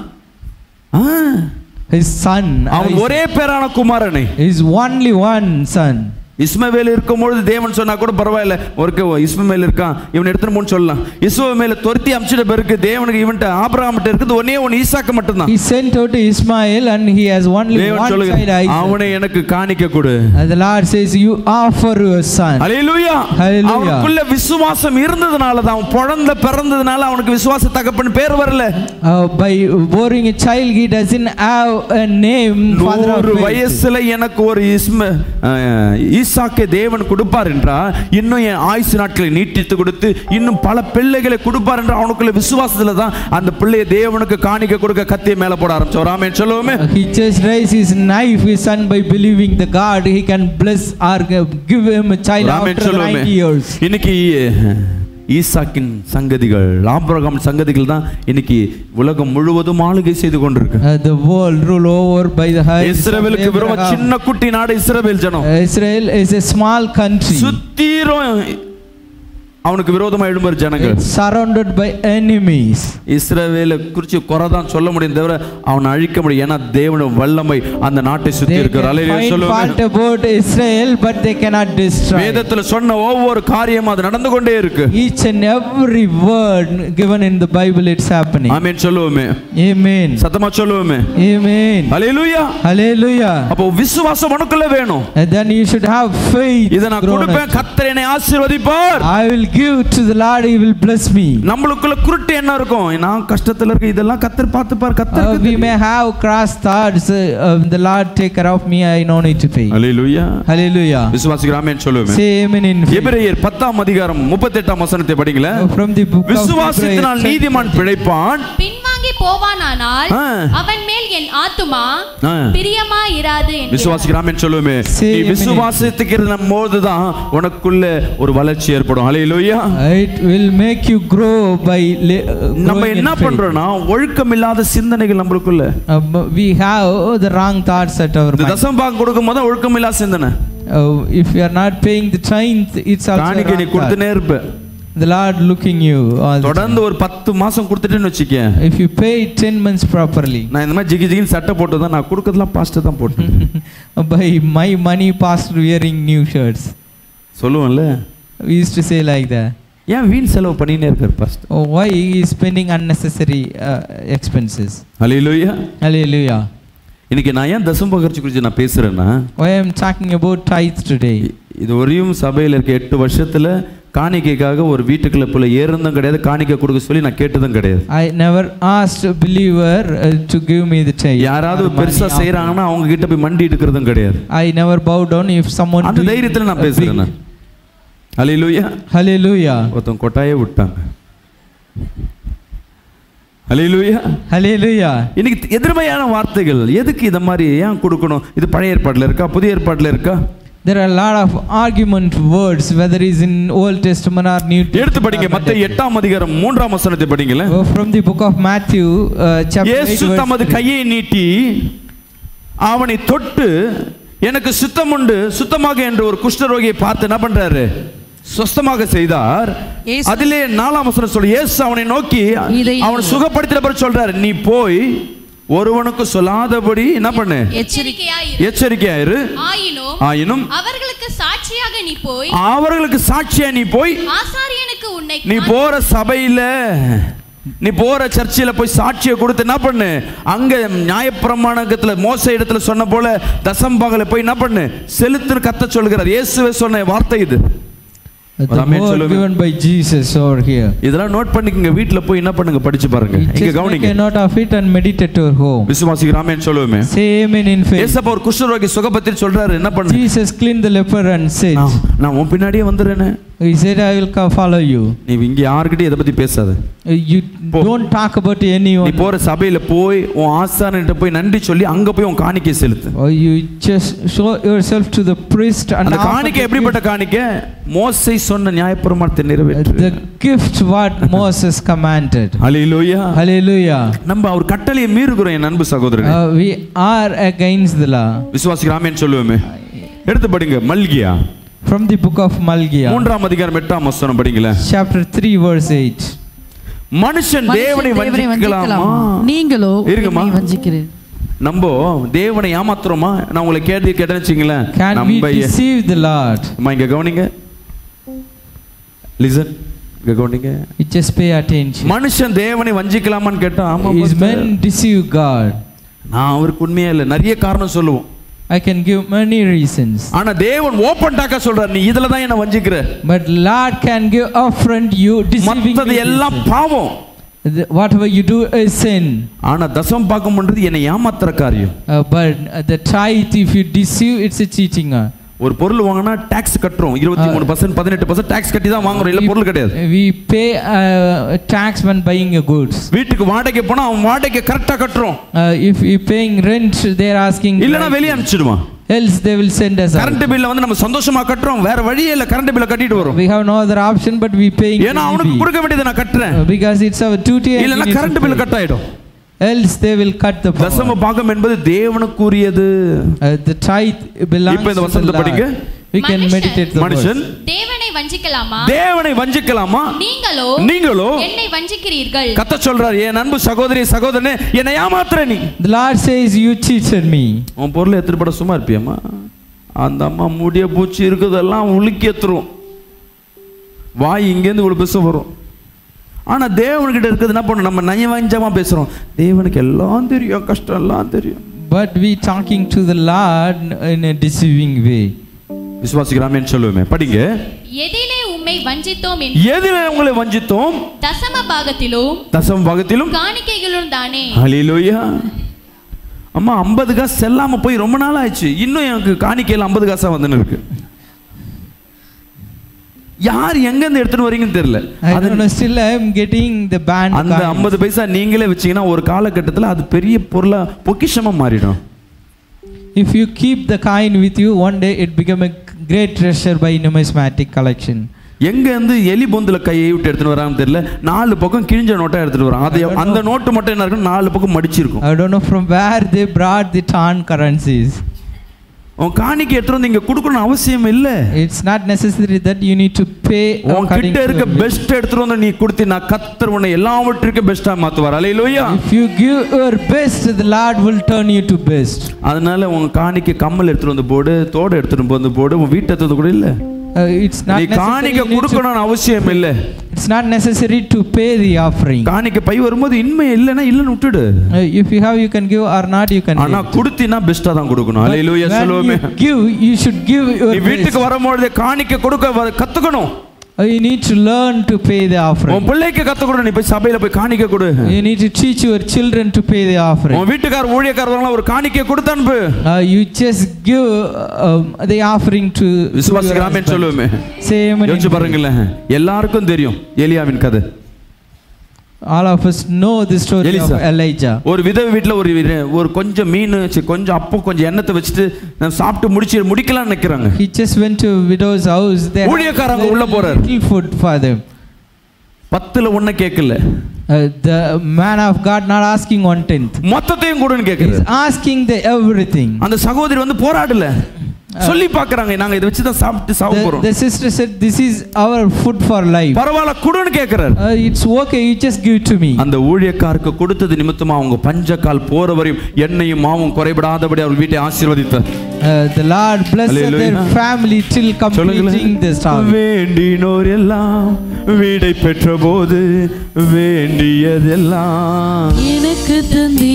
ah his son. அவன் ஒரே பேரான குமாரனை. His only one son. இஸ்மவேல் இருக்கும்போது தேவன் சொன்னா கூட பரவாயில்ல, ஒருக்க இஸ்மவேல் இருக்கான் இவன் எடுத்துட்டு போன்னு சொல்லலாம். இஸ்மவேலை துரத்தி அமிச்சிட்ட பிறகு தேவனுக்கு இவன்ட்ட ஆபிரகாம்ட்ட இருக்குது ஒண்ணே ஒன்னு ஈசாக்கு மட்டும் தான். He sent out to Ismail and he has only one child Isaac. அவனை எனக்கு காணிக்க கொடு. The Lord says you offer your son. ஹalleluya. அவனுக்குள்ள விசுவாசம் இருந்ததனால தான், அவன் குழந்தை பிறந்ததனால அவனுக்கு விசுவாச தகப்பன் பேர் வரல. By bearing a child he doesn't have a name father of faith. ஒரு வயசுல எனக்கு ஒரு இஸ்ம ஈசாக்கை தேவன் கொடுப்பார் என்றால் இன்னும் என் ஆயுசு நாட்களை நீட்டித்து கொடுத்து இன்னும் பல பிள்ளைகளை கொடுப்பார் என்ற அவனுக்குள்ள விசுவாசத்துல தான் அந்த பிள்ளையை தேவனுக்கு காணிக்க கொடுக்க கத்தியை மேல போட ஆரம்பிச்சார். ஆமென் சொல்லுவோமே. He just raised his knife his son by believing the God he can bless or give him a child after ninety years. இன்னைக்கு ஈசாக்கின் சங்கதிகள் ஆபிரகாம் சங்கதிகள் தான் இன்னைக்கு உலகம் முழுவதும் ஆளுகை செய்து கொண்டிருக்கு. The world rule over by the high. இஸ்ரவேலுக்கு வெறும் சின்ன குட்டி நாடு இஸ்ரவேல் ஜனம். Israel is a small country. சுத்தீரும் அவனுக்கு விரோதமா எழும்புற ஜனங்கள். Surrounded by enemies. இஸ்ரவேலை குறித்து குறைதான் சொல்ல முடியும் தவிர அவனை அழிக்க முடியும். ஏன்னா தேவனுடைய வல்லமை அந்த நாட்டை சுத்தி இருக்கு. ஹalleluya சொல்லுங்க. They fight about Israel but they cannot destroy. வேதத்துல சொன்ன ஒவ்வொரு காரியமும் அது நடந்து கொண்டே இருக்கு. Each and every word given in the Bible it's happening. ஆமென் சொல்லுவோமே. Amen. சத்தமா சொல்லுவோமே. Amen. ஹalleluya. Hallelujah. அப்ப விசுவாசம் உனக்குள்ள வேணும். And then you should have faith. இத நான் கொடுப்பேன், கர்த்தர் என்னை ஆசீர்வதிப்பார். I will give to the Lord, he will bless me. நம்மளுக்குள்ள குருட்டு என்ன இருக்கும்? நான் கஷ்டத்துல இருக்க, இதெல்லாம் கர்த்தர் பார்த்துப்பார். கர்த்தர் we may have cross thoughts, uh, the Lord take care of me, I no need to pay. Hallelujah. Hallelujah. விசுவாசிக்கிற ஆமென் சொல்லுவேன். Say amen in faith. எபிரேயர் பத்தாம் அதிகாரம் முப்பத்தெட்டாம் வசனத்தை படிங்களே. From the book of விசுவாசத்தினால் நீதிமான் பிழைப்பான். பின்வாங்கி போவானானால் அவன் மேல் என் ஆத்துமா பிரியமா இராது என்கிறார். விசுவாசிக்கிற ஆமென் சொல்லுவேன். நீ விசுவாசித்துக்கிற போதுதான் உனக்குள்ள ஒரு வளர்ச்சி ஏற்படும். ஹalleluya. It will make you grow by நம்ம என்ன பண்றோம்னா ஒழுக்கமில்லாத சிந்தனைகள் நமக்குள்ள. We have the wrong thoughts at our mind. தசம பாகம் கொடுக்கும்போது ஒழுக்கமில்லாத சிந்தனை. If you are not paying the tithe it's also காணிக்கை நீ கொடுத்துனே இருப்ப. The Lord looking you all தொடர்ந்து ஒரு பத்து மாசம் கொடுத்துட்டேன்னு வெச்சுக்க. If you pay ten months properly. நான் இந்த மாதிரி ஜிகி ஜிகின்னு சட்டை போட்டு தான் நான் கொடுக்கிறதெல்லாம் பாஸ்டர் தான் போட்டேன். By my money pastor wearing new shirts. சொல்லுவோம்ல. We used to say like that. ஏன் வீண் செலவு பண்ணினே இருக்கார் pastor? Oh, why he is spending unnecessary uh, expenses? Hallelujah. Hallelujah. இன்னைக்கு நான் ஏன் தசம பாகம் குறித்து நான் பேசுறேன்னா, why I am talking about tithe today. இது ஒரியும் சபையில இருக்க எட்டு வருஷத்துல காணிக்கைக்காக ஒரு வீட்டுக்குள்ள போல ஏறந்தும் கிடையாது, காணிக்கை கொடுக்க சொல்லி நான் கேட்டதும் கிடையாது. I never asked a believer uh, to give me the tithe. யாராவது பெருசா செய்றாங்கன்னா அவங்க கிட்ட போய் மண்டி எடுக்கிறதும் கிடையாது. I never bow down if someone. அந்த தைரியத்துல நான் பேசுறேன். ஹalleluya. ஹalleluya. ஒருத்தன் கொட்டாயே விட்டாங்க. ஹalleluya. ஹalleluya. இன்னைக்கு எதிர்மறையான வார்த்தைகள். எதுக்கு இத மாதிரி ஏன் கொடுக்கணும்? இது பழைய ஏற்பாட்டுல இருக்கா, புதிய ஏற்பாட்டுல இருக்கா? There are a lot of argument words whether it is in Old Testament or New Testament. எடுத்து படிங்க. மத்தேயு எட்டாம் அதிகாரம் மூன்றாம் வசனத்தை படிங்களே. From the book of Matthew uh, chapter eight. இயேசு தமது கையை நீட்டி அவனை தொட்டு எனக்கு சுத்தம் உண்டு சுத்தமாக என்ற ஒரு குஷ்டரோகியை பார்த்து என்ன பண்றாரு? சுத்தமாக செய்தார். அதிலே நாலாம் வசனம் சொல்லு. இயேசு அவனை நோக்கி அவனை சுகப்படுத்தின பிறகு சொல்றாரு, நீ போய் ஒருவனுக்கு சொல்லாதபடி என்ன பண்ணு? எச்சரிக்கையாயிரு. எச்சரிக்கையாயிரு. ஆயினும் ஆயினும் அவர்களுக்கு சாட்சியாக நீ போய் அவர்களுக்கு சாட்சியா நீ போய் ஆசாரியனுக்கு உன்னை நீ போற சபையில நீ போற சர்ச்சில போய் சாட்சியை கொடுத்து என்ன பண்ணு? அங்க நியாயப்பிரமாணத்துல மோசே இடத்துல சொன்ன போல தசம்பாகல போய் என்ன பண்ணு? செலுத்து கத்த சொல்கிறார். இயேசுவே சொன்ன வார்த்தை இது. The word given by Jesus over here. இதெல்லாம் நோட் பண்ணிக்கங்க. வீட்ல போய் என்ன பண்ணுங்க? படிச்சு பாருங்க. இங்க கவனிங்க. Take a note of it and meditate at home. விசுவாசிக்கிற ஆமென் சொல்லுவோமே. Say amen in faith. இயேசு ஒரு குஷ்டரோகி சுகப்படுத்தி சொல்றாரு, என்ன பண்ணு? Jesus cleaned the leper and said, நான் உன் பின்னாடியே வந்துறேனே. He said, I will come follow you. நீ இங்க யார்கிட்டயும் இத பத்தி பேசாத. You don't talk about anyone. நீ போற சபையில போய் உன் ஆசாரியன்ட்ட போய் நன்றி சொல்லி அங்க போய் உன் காணிக்கை செலுத்து. Or you just show yourself to the priest and அந்த காணிக்கை எப்படிப்பட்ட காணிக்கை? மோசே சொன்ன நியாயப்பிரமாணத்தை நிறைவேற்று. The gift what Moses commanded. Hallelujah. Hallelujah. நம்ம அவர் கட்டளையை மீறுகிறோம் என் அன்பு சகோதரனே. We are against the law. விசுவாசிகள் ஆமென் சொல்லுவோமே. எடுத்து படிங்க மல்கியா. From the book of Malgiya. மூன்றாம் அதிகாரம் எட்டாம் வசனம் படிங்களே. Chapter three verse eight. மனுஷன் தேவனை வஞ்சிக்கலாமா? நீங்களோ என்னை வஞ்சிக்கிறீர்கள். நம்ம தேவனை ஏமாத்துறோமா? நான் உங்களை கேள்வி கேட்டேன்னு வச்சுங்களே. Can we deceive the Lord? அம்மா இங்க கவனிங்க. Listen. இங்க கவனிங்க. Just pay attention. மனுஷன் தேவனை வஞ்சிக்கலாமான்னு கேட்டா ஆமா. Is men deceive God? நான் அவருக்கு உண்மையே இல்ல. நிறைய காரணம் சொல்லுவோம். I can give many reasons. ஆனா தேவன் ஓபன் டாக்கா சொல்றார் நீ இதல தான் என்ன வஞ்சிக்கிற. But Lord can give upfront you deceiving. மத்தது எல்லாம் பாவம். Whatever you do is sin. ஆனா தசம் பாகம்ன்றது என்னை ஏமாத்துற காரியம். Uh, but uh, the tithe, if you deceive, it's a cheating. ஒரு பொருள் வாங்கினா டாக்ஸ் கட்டறோம். இருபத்தி மூணு சதவீதம் பதினெட்டு சதவீதம் டாக்ஸ் கட்டி தான் வாங்குறோம். இல்ல பொருள் கிடையாது. We pay uh, tax when buying a goods. வீட்டுக்கு வாடகை போனா அவன் வாடகை கரெக்ட்டா கட்டறோம். If you paying rent, they are asking. இல்லனா வெளிய அனுப்பிச்சிடுவான். Else they will send us. Current பில்ல வந்து நம்ம சந்தோஷமா கட்டறோம். வேற வழியே இல்ல கரண்ட் பில்ல கட்டிட்டு வரோம். We have no other option but we paying. ஏனா அவனுக்கு கொடுக்க வேண்டியதை நான் கட்டறேன். Because it's our duty. இல்லனா கரண்ட் பில் கட் ஆயிடும். Else they will cut the power. தசம பாகம் என்பது தேவனுக்குரியது. The tithe belongs. இப்போ இந்த வசனத்தை படிங்க. We can meditate the மனுஷன் தேவனை வஞ்சிக்கலாமா? தேவனை வஞ்சிக்கலாமா? நீங்களோ நீங்களோ என்னை வஞ்சிக்கிறீர்கள். கர்த்தர் சொல்றார் என் அன்பு சகோதரி சகோதரனே என்னை ஏமாத்துற நீ. The Lord says you cheated me. உன் பொருளை எடுத்துட்டு போட சும்மா இருப்பியம்மா? அந்த அம்மா முடிய பூச்சி இருக்குதெல்லாம் உலுக்கி ஏத்துறோம். வாய் இங்க இருந்து இவ்வளவு பேச வரும். ஆனா தேவன்கிட்ட இருக்குது என்ன பண்ணணும்? நம்ம நயவஞ்சமா பேசுறோம். தேவனுக்கு எல்லாம் தெரியும், கஷ்டம் எல்லாம் தெரியும். But we talking to the Lord in a deceiving way. விசுவாசிகள் ஆமென் சொல்லுவோமே. படிங்க. எதிலே உம்மை வஞ்சித்தோம் என்று. எதிலே உங்களை வஞ்சித்தோம்? தசம பாகத்திலும் தசம பாகத்திலும் காணிக்கைகளிலும் தானே. ஹல்லேலூயா. அம்மா ஐம்பது காசு செல்லாம போய் ரொம்ப நாள் ஆயிடுச்சு. இன்னும் எனக்கு காணிக்கையில ஐம்பது காசா வந்துன்னு இருக்கு. யார் எங்க இருந்து எடுத்துட்டு வரீங்கன்னு தெரியல. அது still I am getting the band. அந்த ஐம்பது பைசா நீங்களே வச்சீங்கன்னா ஒரு காலகட்டத்துல அது பெரிய பொருளா பொக்கிஷமா மாறிடும். If you keep the coin with you, one day it become a great treasure by numismatic collection. எங்க இருந்து எலி பொந்துல கையை விட்டு எடுத்துட்டு வரான்னு தெரியல. நாலு பக்கம் கிழிஞ்ச நோட்டா எடுத்துட்டு வரான். அது அந்த நோட்டு மட்டும் என்ன இருக்கும்? நாலு பக்கம் மடிச்சிருக்கும். I don't know from where they brought the torn currencies. உன் காணிக்கை எடுத்து வந்து இங்க கொடுக்கணும் அவசியம் இல்ல. It's not necessary that you need to pay. உன் கிட்ட இருக்க பெஸ்ட் எடுத்து வந்து நீ கொடுத்தினா கர்த்தர் உன்னை எல்லாவற்றிற்கும் பெஸ்டா மாத்துவார். ஹல்லேலூயா. If you give your best, the Lord will turn you to best. அதனால உன் காணிக்கை கம்மல் எடுத்து வந்து போடு, தோடு எடுத்து வந்து போடு, உன் வீட்டை எடுத்து கூட இல்ல. Uh, it's not நீ காணிக்கை கொடுக்கணும்னு அவசியம் இல்ல. It's not necessary to pay the offering. காணிக்கை பை வரும்போது இன்மை இல்லனா இல்லன்னு விட்டுடு. If you have, you can give, or not you can. ஆனா கொடுத்தினா பெஸ்டா தான் கொடுக்கணும். ஹல்லேலூயா சொல்லுவோமே. Give, you should give your நீ வீட்டுக்கு வரும்போது காணிக்கை கொடுக்க கத்துக்கணும். You need to learn to pay the offering. உன் பிள்ளைக்கு கத்துக்கணும். நீ போய் சபையில போய் காணிக்கை கொடு. You need to teach your children to pay the offering. உன் வீட்டுக்கார ஊழியக்காரங்க ஒரு காணிக்கை கொடுத்து அனுப்பு. You just give um, the offering to. விசுவாசிகள் ஆமென் சொல்லுவோமே. யோசிச்சு பாருங்களே. எல்லாருக்கும் தெரியும் எலியாவின் கதை. All of us know the story Elisa. of Elijah. ஒரு விதவை வீட்ல ஒரு ஒரு கொஞ்சம் மீன் கொஞ்சம் அப்போ கொஞ்சம் எண்ணெய் வச்சிட்டு நான் சாப்பிட்டு முடிச்சு முடிக்கலாம்னு நினைக்கிறாங்க. He just went to widow's house. They ஊழியக்காரங்க உள்ள போறாரு. Little food for them. பத்துல ஒண்ணு கேக்கல. The man of God not asking one tenth. மொத்தத்தையும் கொடுன்னு கேக்குறாரு. He's asking the everything. அந்த சகோதரி வந்து போராடல. சொல்லி பார்க்கறாங்க நாங்க இத வச்சு தான் சாப்பிட்டு சாவ போறோம். The sister said this is our food for life. பரவாயில்லை கொடுன்னு கேக்குறாரு. It's okay, you just give to me. அந்த ஊழியக்காரருக்கு கொடுத்தது நிமித்தமா அவங்க பஞ்சகால் போற வரையும் எண்ணெயும் மாவும் குறைபடாதபடி அவர் வீட்டை ஆசீர்வதித்தார். The Lord blessed their family till completing the story. வேண்டினோர் எல்லாம் வீடை பெற்றபோது வேண்டியதெல்லாம் எனக்கு தந்தீ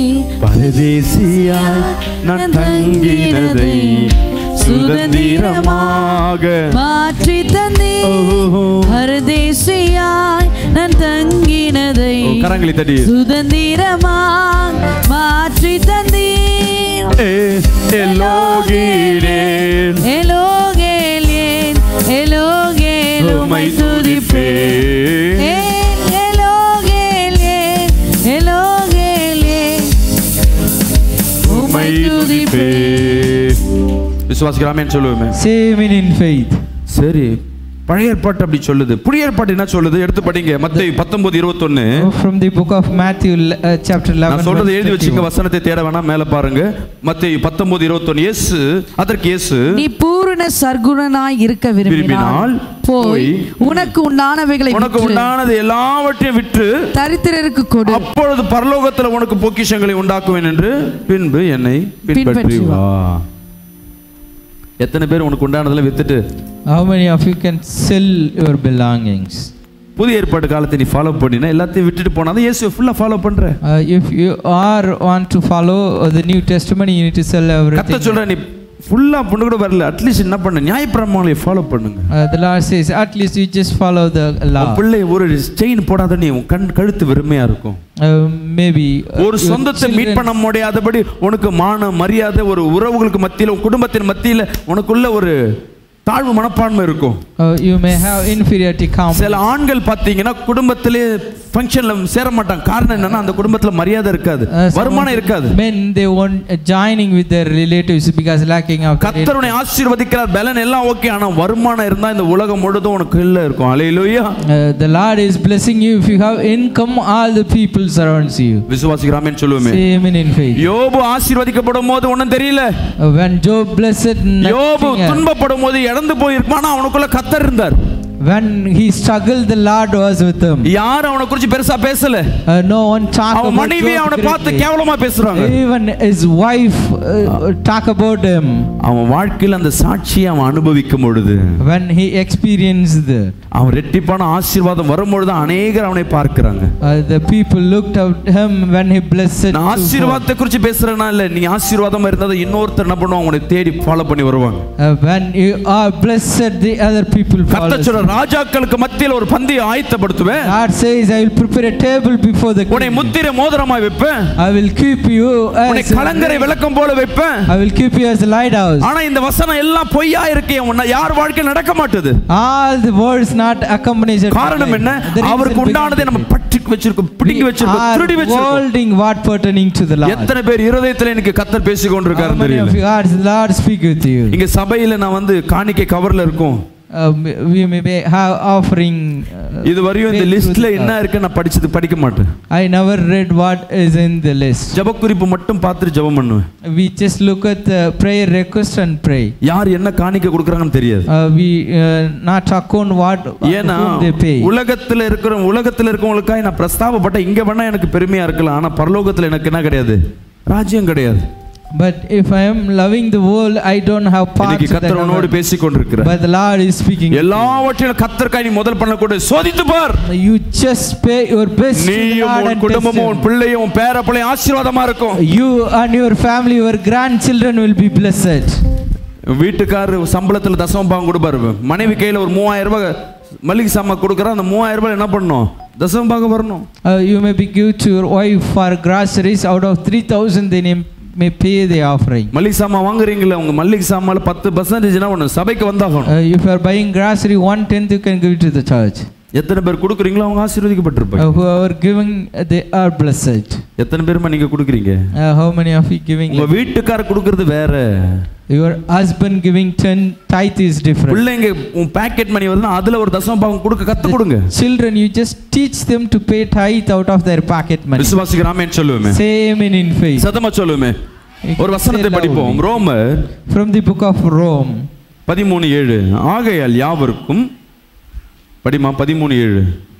பரதேசியாய் நான் தங்கினதை சுதந்திரமாக மாற்றி தந்தீ பரதேசியாய் நான் தங்கினதை கரங்களை தட்டி சுதந்திரமாக மாற்றி தந்தீ எலோகேலேன் எலோகேலேன் எலோகேலேன் விசுவாசிக்கலாமேன்னு சொல்லுவேன். Say amen in faith. சரி, பழைய ஏற்பாட்டு அப்படி சொல்லுது. புதிய ஏற்பாட்டு என்ன சொல்லுது? எடுத்து படிங்க. மத்தேயு பத்தொன்பது இருபத்தொன்று. From the book of Matthew uh, chapter eleven. நான் சொல்றதை எழுதி வச்சுங்க, வசனத்தை தேட வேணாம், மேல பாருங்க. மத்தேயு பத்தொன்பது இருபத்தொன்று. இயேசு அதற்கு இயேசு, நீ பூரண சர்க்குணனாய் இருக்க விரும்பினால் போய் உனக்கு உண்டானவைகளை உனக்கு உண்டானது எல்லாவற்றையும் விற்று தரித்திரருக்கு கொடு, அப்பொழுது பரலோகத்தில் உனக்கு பொக்கிஷங்களை உண்டாக்குவேன் என்று பின்பு என்னை பின்பற்றி வா. எத்தனை பேர் உனக்கு உண்டானதுல வித்துட்டு how many of you can sell your belongings? புதிய ஏற்பாட்டு காலத்தை நீ ஃபாலோ பண்ணினா எல்லாத்தையும் விட்டுட்டு போனா தான் இயேசுவை ஃபுல்லா ஃபாலோ பண்ற. Uh, if you are want to follow the New Testament, you need to sell everything. கத்த சொல்ற, நீ ஃபுல்லா பண்ண கூட வரல, அட்லீஸ்ட் என்ன பண்ணு, நியாயப்பிரமாணங்களை ஃபாலோ பண்ணுங்க. Uh, the Lord says at least you just follow the law. பிள்ளை ஒரு செயின் போடாத நீ உன் கண் கழுத்து வெறுமையா இருக்கும். Uh, maybe uh, ஒரு சொந்தத்தை மீட் பண்ண முடியாதபடி உனக்கு மான மரியாதை, ஒரு உறவுகளுக்கு மத்தியில, குடும்பத்தின் மத்தியில உனக்குள்ள ஒரு தாழ்வு மனப்பான்மை இருக்கும். Uh, you may have inferiority complex. சில ஆண்கள் பாத்தீங்கன்னா குடும்பத்திலே ஃபங்க்ஷன்ல சேர மாட்டாங்க. காரணம் என்னன்னா அந்த குடும்பத்துல மரியாதை இருக்காது, வருமானம் இருக்காது. Men they want uh, joining with their relatives because lacking of. கர்த்தர் உன்னை ஆசீர்வதிக்கிறார், பலன் எல்லாம் ஓகே, ஆனா வருமானம் இருந்தா இந்த உலகம் முழுதும் உனக்கு இல்ல இருக்கும். ஹல்லேலூயா. The Lord is blessing you if you have income, all the people surrounds you. விசுவாசிக்கலாமேன்னு சொல்லுவேன். Amen in faith. யோபு ஆசீர்வதிக்கப்படும் போது ஒண்ணும் தெரியல. Uh, when Job blessed, யோபு துன்பப்படும் போது இழந்து போயிருப்பானா அவனுக்குள்ள கர்த்தர் இருந்தார். When he struggled, the Lord was with him. யார் அவனை குறித்து பெருசா பேசல. Uh, no one talked about him. மனைவி அவனை பார்த்து கேவலமா பேசுறாங்க. Even his wife uh, talk about him. அவன் வாழ்க்கையில அந்த சாட்சியை அவன் அனுபவிக்கும் பொழுது, when he experienced the அவன் ரெட்டிப்பான ஆசீர்வாதம் வரும்பொழுது அநேகர் அவனை பார்க்கறாங்க. uh, the people looked at him when he blessed. நான் ஆசீர்வாதத்தை குறித்து பேசுறேனா இல்ல, நீ ஆசீர்வாதமா இருந்தா இன்னொருத்தர் என்ன பண்ணுவாங்க, உன்னை தேடி ஃபாலோ பண்ணி வருவாங்க. Uh, when you are blessed, the other people follow. கர்த்தர் சொல்ற, ராஜாக்களுக்கு மத்தியில் ஒரு பந்தியை ஆயத்தப்படுத்துவேன். God says, I will prepare a table before the king. உன்னை முத்திரை மோதிரமாய் வைப்பேன். I will keep you as உன்னை கலங்கரை விளக்கம் போல வைப்பேன். I will keep you as a lighthouse. ஆனா இந்த வசனம் எல்லாம் பொய்யா இருக்கே, உன்னை யார் வாழ்க்கையில் நடக்க மாட்டுது. All the words not accompanied. காரணம் என்ன? அவருக்கு உண்டானதை நம்ம பற்றி வச்சிருக்கோம், பிடிங்கி வச்சிருக்கோம், திருடி வச்சிருக்கோம். holding what pertaining to the Lord. எத்தனை பேர் இருதயத்துல எனக்கு கர்த்தர் பேசிக் கொண்டிருக்காரு தெரியல. How many of you, Lord speak with you? இங்க சபையில நான் வந்து காணிக்கை கவர்ல இருக்கும். Uh, we may have offering. Uh, இது வரையும் இந்த லிஸ்ட்ல என்ன இருக்கு நான் படிச்சது படிக்க மாட்டேன். I never read what is in the list. ஜெப குறிப்பு மட்டும் பார்த்து ஜெபம் பண்ணுவேன். We just look at the prayer request and pray. யார் என்ன காணிக்கை கொடுக்கறாங்கன்னு தெரியாது. Uh, we uh, not account what ஏனா whom they pay. உலகத்துல இருக்கிற உலகத்துல இருக்கவங்களுக்காக நான் பிரஸ்தாபப்பட்ட இங்க வேணா எனக்கு பெருமையா இருக்கலாம், ஆனா பரலோகத்துல எனக்கு என்ன கிடையாது, ராஜ்யம் கிடையாது. But if I am loving the world, I don't have part. இன்னைக்கு கர்த்தர் உன்னோடு பேசிக் கொண்டிருக்கிறார். But the Lord is speaking. எல்லாவற்றையும் கர்த்தர்க்காய் நீ முதல் பண்ணக்கூடிய சோதித்து பார். You just pay your best. நீயும் உன் குடும்பமும் உன் பிள்ளையும் உன் பேரப்பிள்ளையும் ஆசீர்வாதமா இருக்கும். You and your family, your grandchildren will be blessed. வீட்டுக்காரர் சம்பளத்துல தசம பாகம் கொடுப்பாரு, மனைவி கையில ஒரு மூவாயிரம் ரூபாய் மளிகை சாமான் கொடுக்குறா, அந்த மூவாயிரம் ரூபாய் என்ன பண்ணணும், தசம பாகம் வரணும். You may be give to your wife for groceries, out of three thousand they may pay the offering. மளிகை சாமான் வாங்குறீங்களா, உங்க மளிகை சாமான்ல பத்து பர்சன்டேஜ்னா ஒன்று சபைக்கு வந்தாகணும். If you are buying grocery, one tenth you can give to the church. எத்தனை பேர் கொடுக்குறீங்களோ அவங்க ஆசீர்வதிக்கப்பட்டிருப்பாங்க. Uh, whoever giving, they are blessed. எத்தனை பேர்மா நீங்க கொடுக்குறீங்க? Uh, how many of you giving? உங்க வீட்டுக்காரர் கொடுக்கிறது வேற. Your husband giving ten tithe is different. பிள்ளைங்க உன் பாக்கெட் மணி வருதுன்னா அதுல ஒரு தசம பாகம் கொடுக்க கத்து கொடுங்க. Children, you just teach them to pay tithe out of their pocket money. விசுவாசிக்கிற ஆமென் சொல்லுவேமே. Say amen in faith. சத்தமா சொல்லுவேமே. ஒரு வசனத்தை படிப்போம். ரோமர் from the book of Rome பதிமூன்று ஏழு. ஆகையால் யாவருக்கும் படிமா பதிமூன்று ஏழு.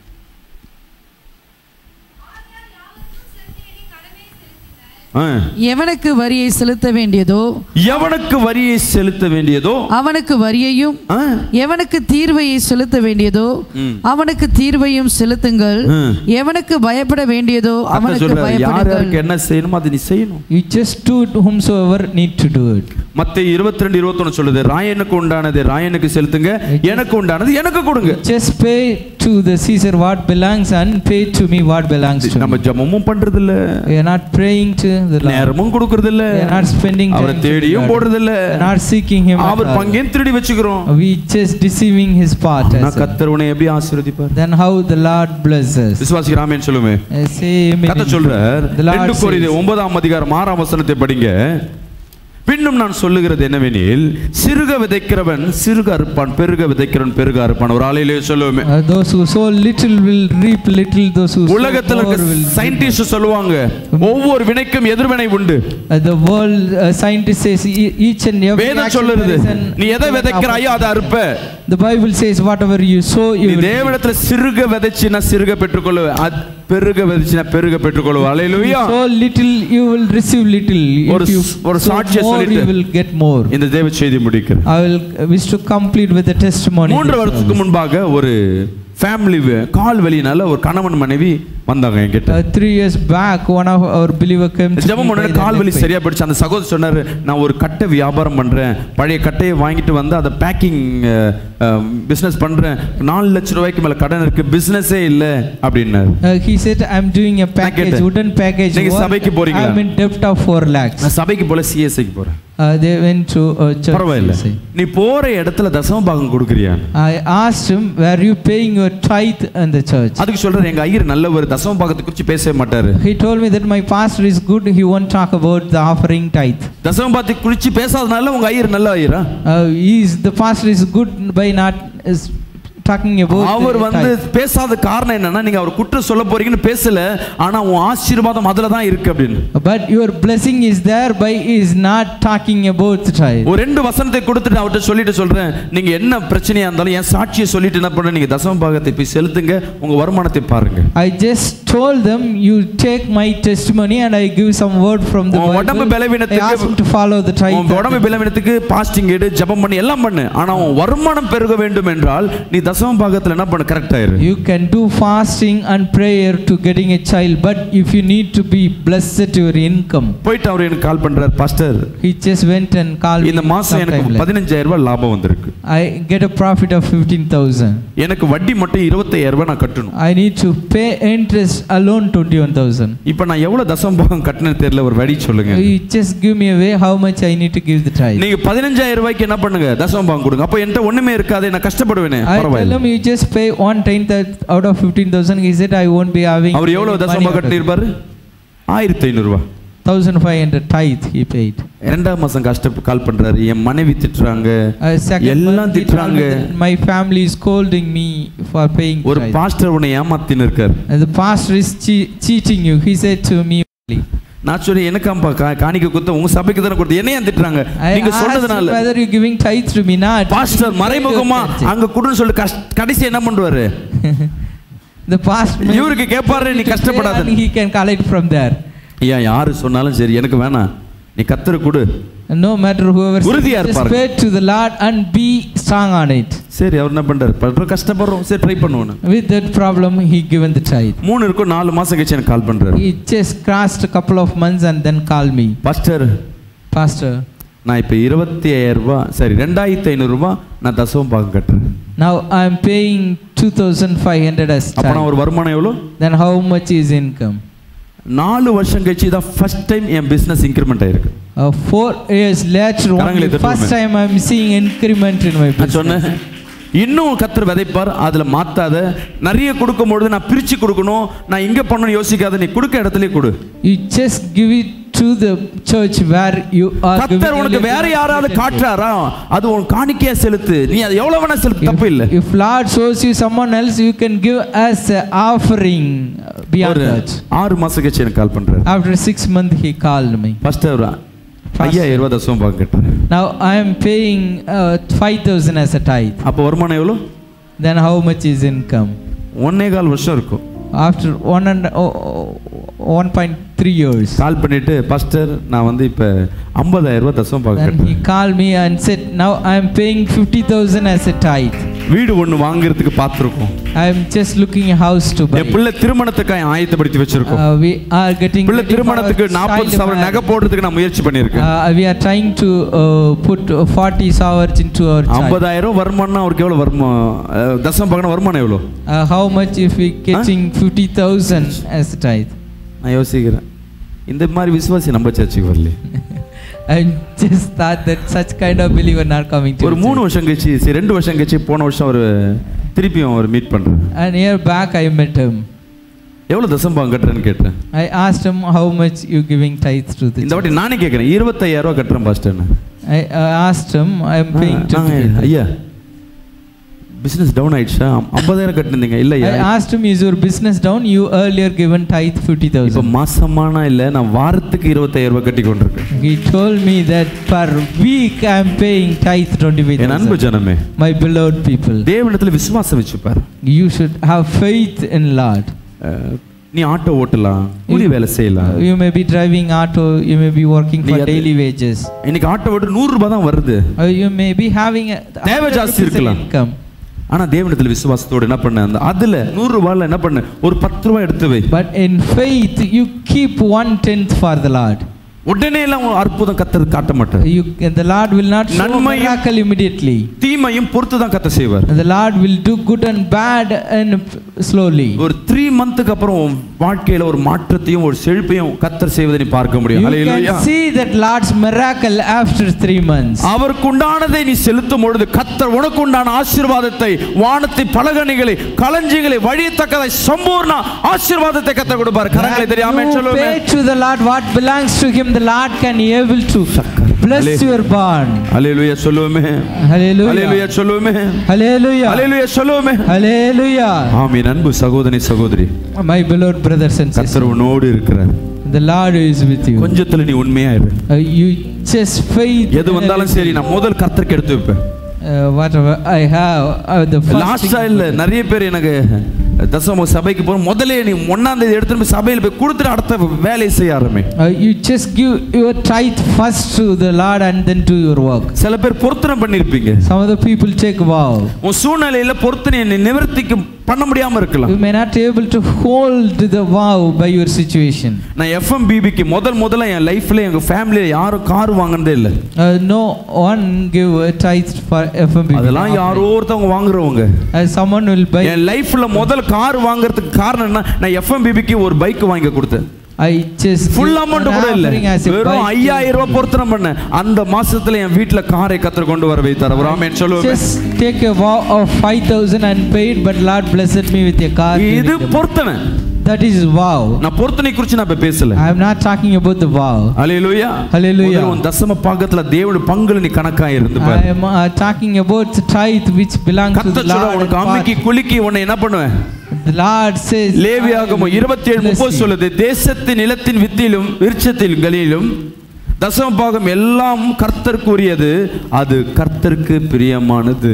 எவனுக்கு வரியை செலுத்த வேண்டியதோ எவனுக்கு வரியை செலுத்த வேண்டியதோ அவனுக்கு வரியையும், எவனுக்கு தீர்வையை செலுத்த வேண்டியதோ அவனுக்கு தீர்வையும் செலுத்துங்கள். எவனுக்கு பயப்பட வேண்டியதோ அவனுக்கு பயப்படுங்கள். யாருக்கு என்ன செய்யணுமோ அதை நீ செய்யணும். You just do it whomsoever need to do it. மத்தேயு இருபத்தி இரண்டு இருபத்தி ஒன்று சொல்லுது, ராயனுக்கு உண்டானது ராயனுக்கு செலுத்துங்க, எனக்கு உண்டானது எனக்கு கொடுங்க. Just pay to the Caesar what belongs and pay to me what belongs to me. நம்ம ஜெபமும் பண்றது இல்ல, we are not praying to the Lord, நேரமும் கொடுக்கிறது இல்ல, we are not spending time, அவரை தேடியும் போறது இல்ல, we are not seeking him, அவர் பங்கேன் திருடி வச்சுக்கிறோம். we just deceiving his part. நான் கர்த்தர் உன்னை எப்படி ஆசீர்வதிப்பார். Then how the Lord blesses. விசுவாசிக்கிற ஆமென் சொல்லுமே. Say amen. கர்த்தர் சொல்றார், இரண்டு கொரிந்தியர் ஒன்பதாம் அதிகாரம் ஆறாம் வசனத்தை படிங்க. பின்னும் நான் சொல்லுகிறது என்னவெனில் சிறுக விதைக்கிறவன் சிறுக அறுப்பான், பெருக விதைக்கிறவன் பெருக அறுப்பான். ஒரு ஆளையிலே சொல்லுவோமே, those who sow little will reap little, those who உலகத்துல சயின்டிஸ்ட் சொல்லுவாங்க ஒவ்வொரு வினைக்கும் எதிர்வினை உண்டு. The world uh, scientist says each and every வேதம் சொல்லுது நீ எதை விதைக்கிறாயோ அதை அறுப்ப. The Bible says whatever you sow you will. தேவனிடத்துல சிறுக விதைச்சினா சிறுக பெற்றுக்கொள்ளுவ, பெருக விதைச்சினா பெருக பெற்றுக்கொள்ளுவ. ஹalleluya. So little you will receive little. ஒரு ஒரு சாட்சியை சொல்லிட்டு you will get more. இந்த தேவ செய்தி முடிக்கிறேன். I will wish to complete with the testimony. மூன்று வருஷத்துக்கு முன்பாக ஒரு ஃபேமிலி கால் வலினால ஒரு கணவன் மனைவி வந்தாங்க என்கிட்ட. uh, three years back one of our believer came to ஜெபம் பண்ண கால் வலி சரியா போயிடுச்சு. அந்த சகோதரர் சொன்னாரு நான் ஒரு கட்டை வியாபாரம் பண்றேன், பழைய கட்டையை வாங்கிட்டு வந்து அதை பேக்கிங் பிசினஸ் பண்றேன், நாலு லட்சம் ரூபாய்க்கு மேல கடன் இருக்கு, பிசினஸே இல்ல அப்படின்னாரு. uh, he said I'm doing a package, wooden package. நீங்க சபைக்கு போறீங்களா? I'm in debt of four lakhs. நான் சபைக்கு போல சிஎஸ்ஐக்கு போறேன். uh, they went to a church. பரவாயில்லை, நீ போற இடத்துல தசம பாகம் கொடுக்கறியா? I asked him were you paying your tithe in the church? அதுக்கு சொல்றாரு எங்க ஐயர் நல்லவர், தசம பாகத்தை குறித்து பேசவே மாட்டாரு. He told me that my pastor is good, he won't talk about the offering tithe. தசம பாகத்தை குறித்து பேசாதனால உங்க ஐயர் நல்ல ஐயரா? uh, he is the pastor is good by not is talking about. அவர் வந்து பேசாத காரணம் என்னன்னா நீங்க அவர் குற்றம் சொல்ல போறீங்கன்னு பேசல, ஆனா உன் ஆசீர்வாதம் அதுல தான் இருக்கு அப்படினு. But your blessing is there by is not talking about the tithe. ஒரு ரெண்டு வசனத்தை கொடுத்துட்டு அவர்ட்ட சொல்லிட்டு சொல்றேன், நீங்க என்ன பிரச்சனையா இருந்தாலும் என் சாட்சியை சொல்லிட்டு என்ன பண்ண, நீங்க தசம பாகத்தை போய் செலுத்துங்க, உங்க வருமானத்தை பாருங்க. I just told them you take my testimony and I give some word from the Bible. உடம்பு பலவீனத்துக்கு I ask them to follow the tithe. உன் உடம்பு பலவீனத்துக்கு பாஸ்டிங் எடு, ஜெபம் பண்ணி எல்லாம் பண்ணு, ஆனா உன் வருமானம் பெருக வேண்டும் என்றால் நீ தசம பாகத்துல என்ன பண்ண கரெக்ட்டா இரு. You can do fasting and prayer to getting a child, but if you need to be blessed your income. போய்ட்டு அவர் எனக்கு கால் பண்றார், pastor he just went and called me. இந்த மாசம் எனக்கு பதினைந்தாயிரம் ரூபாய் லாபம் வந்திருக்கு. I get a profit of fifteen thousand. எனக்கு வட்டி மட்டும் இருபத்தையாயிரம் ரூபாய் நான் கட்டணும். I need to pay interest alone twenty-one thousand. இப்போ நான் எவ்வளவு தசம பாகம் கட்டணும் தெரியல, ஒரு வழி சொல்லுங்க. You just give me a way how much I need to give the tithe. நீங்க பதினைந்தாயிரம் ரூபாய்க்கு என்ன பண்ணுங்க, தசம பாகம் கொடுங்க. அப்ப என்கிட்ட ஒண்ணுமே இருக்காதே, நான் கஷ்டப்படுவேனே. பரவாயில்லை. I tell him you just pay one tenth out of fifteen thousand. He said I won't be having. அவர் எவ்வளவு தசம பாகம் கட்டிருப்பாரு? ஆயிரத்து ஐநூறு ரூபாய். one thousand five hundred tithe he paid. இரண்டாம் மாசம் கஷ்ட கால் பண்றாரு, என் மனைவி திட்டுறாங்க, எல்லாம் திட்டுறாங்க, my family is scolding me for paying tithe. ஒரு பாஸ்டர் உன்னை ஏமாத்தின்னு இருக்கார். The pastor is cheating you, he said to me. நான் சொல்லி எனக்காம்பா காணிக்க கொடுத்த உங்க சபைக்கு தான கொடுத்த, என்னைய திட்டுறாங்க நீங்க சொன்னதனால. whether you giving tithe to me not. Pastor மறைமுகமா அங்க குடுன்னு சொல்லி கடைசி என்ன பண்ணுவாரு? The pastor இவருக்கு கேட்பாரு நீ கஷ்டப்படாத. He can collect from there. ஐயா யாரு சொன்னாலும் சரி எனக்கு வேணாம், நீ கத்தரை கொடு. No matter whoever says pray to the Lord and be strong on it. சரி அவர் என்ன பண்றாரு, பண்ற கஷ்டப்படுறோம், சரி ட்ரை பண்ணுவோம். With that problem he given the tithe. மூணு இருக்கும் நாலு மாசம் கழிச்சு எனக்கு கால் பண்றாரு. He just crossed a couple of months and then called me. Pastor pastor நான் இப்ப இருபத்தி ஐயாயிரம் ரூபாய் சரி ரெண்டாயிரத்து ஐநூறு ரூபாய் நான் தசம பாகம் கட்டுறேன். Now I am paying two thousand five hundred as tithe. அப்ப ஒரு வருமானம் எவ்வளவு? Then how much is income? நாலு வருஷம் கழிச்சு தான் ஃபர்ஸ்ட் டைம் என் பிசினஸ் இன்கிரிமென்ட் ஆயிருக்கு. Uh, four years later only first time I am seeing increment in my business. சொன்னேன் இன்னும் கர்த்தர் விதைப்பார், அதுல மாத்தாத. நிறைய கொடுக்கும்போது நான் பிரிச்சு கொடுக்கணும், நான் இங்க பண்ணணும் யோசிக்காத, நீ கொடுக்க இடத்துலயே கொடு. You just give it to the church where you are. கர்த்தர் உனக்கு வேற யாராவது காட்றாரா, அது உன் காணிக்கையா செலுத்து, நீ அது எவ்வளவு வேணா செலுத்து, தப்பு இல்ல. If Lord shows you someone else you can give as an offering beyond that. ஆறு மாசம் கழிச்சு எனக்கு கால் பண்றாரு. After six months he called me. First அவர் ஐயாயிரம் ரூபாய் தசம பாகம் கட்டுறேன். Now I am paying uh, five thousand as a tithe. அப்ப வருமானம் எவ்வளவு? Then how much is income? ஒன்னே கால் வருஷம் இருக்கும். After one and oh, one point three years. கால் பண்ணிட்டு பாஸ்டர் நான் வந்து இப்ப ஐம்பதாயிரம் ரூபாய் தசம பாகம் கட்டுறேன். He called me and said now I am paying fifty thousand as a tithe. வீடு ஒன்னு வாங்குறதுக்கு பாத்துறோம். I am just looking a house to buy. என் பிள்ளை திருமணத்துக்கு ஆயத்தப்படுத்தி வச்சிருக்கோம். Uh, we are getting பிள்ளை திருமணத்துக்கு நாற்பது சவரன் நகை போடுறதுக்கு நான் முயற்சி பண்ணிருக்கேன். Uh, we are trying to uh, put forty hours into our child. ஐம்பதாயிரம் வருமானம் அவருக்கு எவ்வளவு வருமானம், தசம பாகம் வருமானம் எவ்வளவு? Uh, how much if we getting fifty thousand as a tithe? நான் யோசிக்கிறேன் இந்த மாதிரி விசுவாசி நம்ம சர்ச்சுக்கு வரல. I just thought that such kind of believer not coming to. ஒரு மூணு வருஷம் கழிச்சு சரி ரெண்டு வருஷம் கழிச்சு போன வருஷம் ஒரு திருப்பியும் ஒரு மீட் பண்றேன். And year back I met him. எவ்வளவு தசமபாகம் கட்டறேன்னு கேட்டேன். I asked him how much you giving tithe to the. இந்த வாட்டி நானே கேக்குறேன், இருபத்தையாயிரம் ரூபாய் கட்டறேன் pastor. I uh, asked him I am paying to. ஐயா business down ஆயிடுச்சா? ஐம்பதாயிரம் கட்டுனீங்க இல்ல? I asked him, is your business down? You earlier given tithe fifty thousand. இப்ப மாசமானா இல்ல, நான் வாரத்துக்கு இருபத்தையாயிரம் ரூபாய் கட்டி கொண்டிருக்கேன். He told me that per week I am paying tithe twenty-five thousand. என் அன்பு ஜனமே, my beloved people, தேவனிடத்துல விசுவாசம் வெச்சு பாரு. You should have faith in Lord. நீ ஆட்டோ ஓட்டலாம், கூலி வேலை செய்யலாம். You may be driving auto, you may be working for daily wages. இன்னைக்கு ஆட்டோ ஓட்டு நூறு ரூபாய் தான் வருது. You may be having a தேவை ஜாஸ்தி இருக்கலாம். income. ஆனா தேவனிடத்துல விசுவாசத்தோட என்ன பண்ண, அந்த அதுல நூறு ரூபாயில என்ன பண்ண, ஒரு பத்து ரூபாய் எடுத்து வை. But in faith you keep one tenth for the Lord. உடனே எல்லாம் அற்புதம் கர்த்தர் காட்ட மாட்டார். You the Lord will not show miracle immediately. தீமையும் பொறுத்து தான் கர்த்தர் செய்வார். The Lord will do good and bad and slowly. ஒரு three மந்த்க்கு அப்புறம் வாழ்க்கையில ஒரு மாற்றத்தையும் ஒரு செழிப்பையும் கர்த்தர் செய்வதை நீ பார்க்க முடியும். ஹalleluya. You can see that Lord's miracle after three months. அவருக்கு உண்டானதை நீ செலுத்தும் பொழுது கர்த்தர் உனக்கு உண்டான ஆசீர்வாதத்தை, வானத்தை, பலகணிகளை, களஞ்சியங்களை, வழியத்தக்கதை சம்பூர்ண ஆசீர்வாதத்தை கர்த்தர் கொடுப்பார். கரங்களை தட்டி ஆமென் சொல்லுங்க. Pay to the Lord what belongs to him. The Lord can able to bless your barn. ஹalleluya சொல்லுவோமே. ஹalleluya. ஹalleluya சொல்லுவோமே. ஹalleluya. ஹalleluya சொல்லுவோமே. ஹalleluya. ஆமென். அன்பு சகோதரி சகோதரி, my beloved brothers and sisters, கர்த்தர் உன்னோடு இருக்கிறார். The Lord is with you. கொஞ்சத்துல நீ உண்மையா இரு. Uh, you just faith. எது வந்தாலும் சரி, நான் முதல் கர்த்தருக்கு எடுத்து வைப்பேன். Whatever I have, uh, the first லாஸ்டா இல்ல, நிறைய பேர் எனக்கு தசம சபைக்கு போற முதல்ல நீ ஒன்னாம் தேதி எடுத்து போய் சபையில போய் கொடுத்துட்டு அடுத்த வேலையை செய்ய ஆரம்பி. You just give your tithe first to the Lord and then do your work. சில பேர் பொருத்தனை பண்ணிருப்பீங்க. Some of the people take vow. உன் சூழ்நிலையில பொருத்தனை நிவர்த்திக்கு பண்ண முடியாம இருக்கலாம். You may not be able to hold the vow by your situation. நான் எஃப்எம்பிபிக்கு முதல் முதல்ல என் லைஃப்ல எங்க ஃபேமிலில யாரும் கார் வாங்குனதே இல்ல. No one give a tithe for F M B B. அதெல்லாம் யாரோ ஒருத்தவங்க வாங்குறவங்க. Someone will buy. என் லைஃப்ல முதல் கார் வாங்குறதுக்கு காரணம் என்ன, நான் எஃப்எம்பிபிக்கு ஒரு பைக் வாங்கி கொடுத்தேன். I just full amount கூட இல்ல, வெறும் ஐயாயிரம் ரூபாய் பொருத்தனை பண்ணேன். அந்த மாசத்துல என் வீட்ல காரை கர்த்தர் கொண்டு வர வைத்தார். ஆமென் சொல்லுங்க. Just take a vow of five thousand and paid, but Lord blessed me with a car. இது பொருத்தனை. That is vow. நான் பொருத்தனை குறித்து நான் பேசல. I am not talking about the vow. Hallelujah. Hallelujah. உன் தசம பாகத்துல தேவனுடைய பங்குல நீ கணக்கா இருந்து பாரு. I am uh, talking about the tithe which belongs to the Lord. உனக்கு அம்மிக்கு குலுக்கி உன்னை என்ன பண்ணுவேன்? The Lord says, லேவியாகமம் இருபத்தேழு முப்பது சொல்லுது, தேசத்தின் நிலத்தின் வித்திலும் விருட்சத்திலும் தசம பாகம் எல்லாம் கர்த்தருக்குரியது, அது கர்த்தருக்கு பிரியமானது.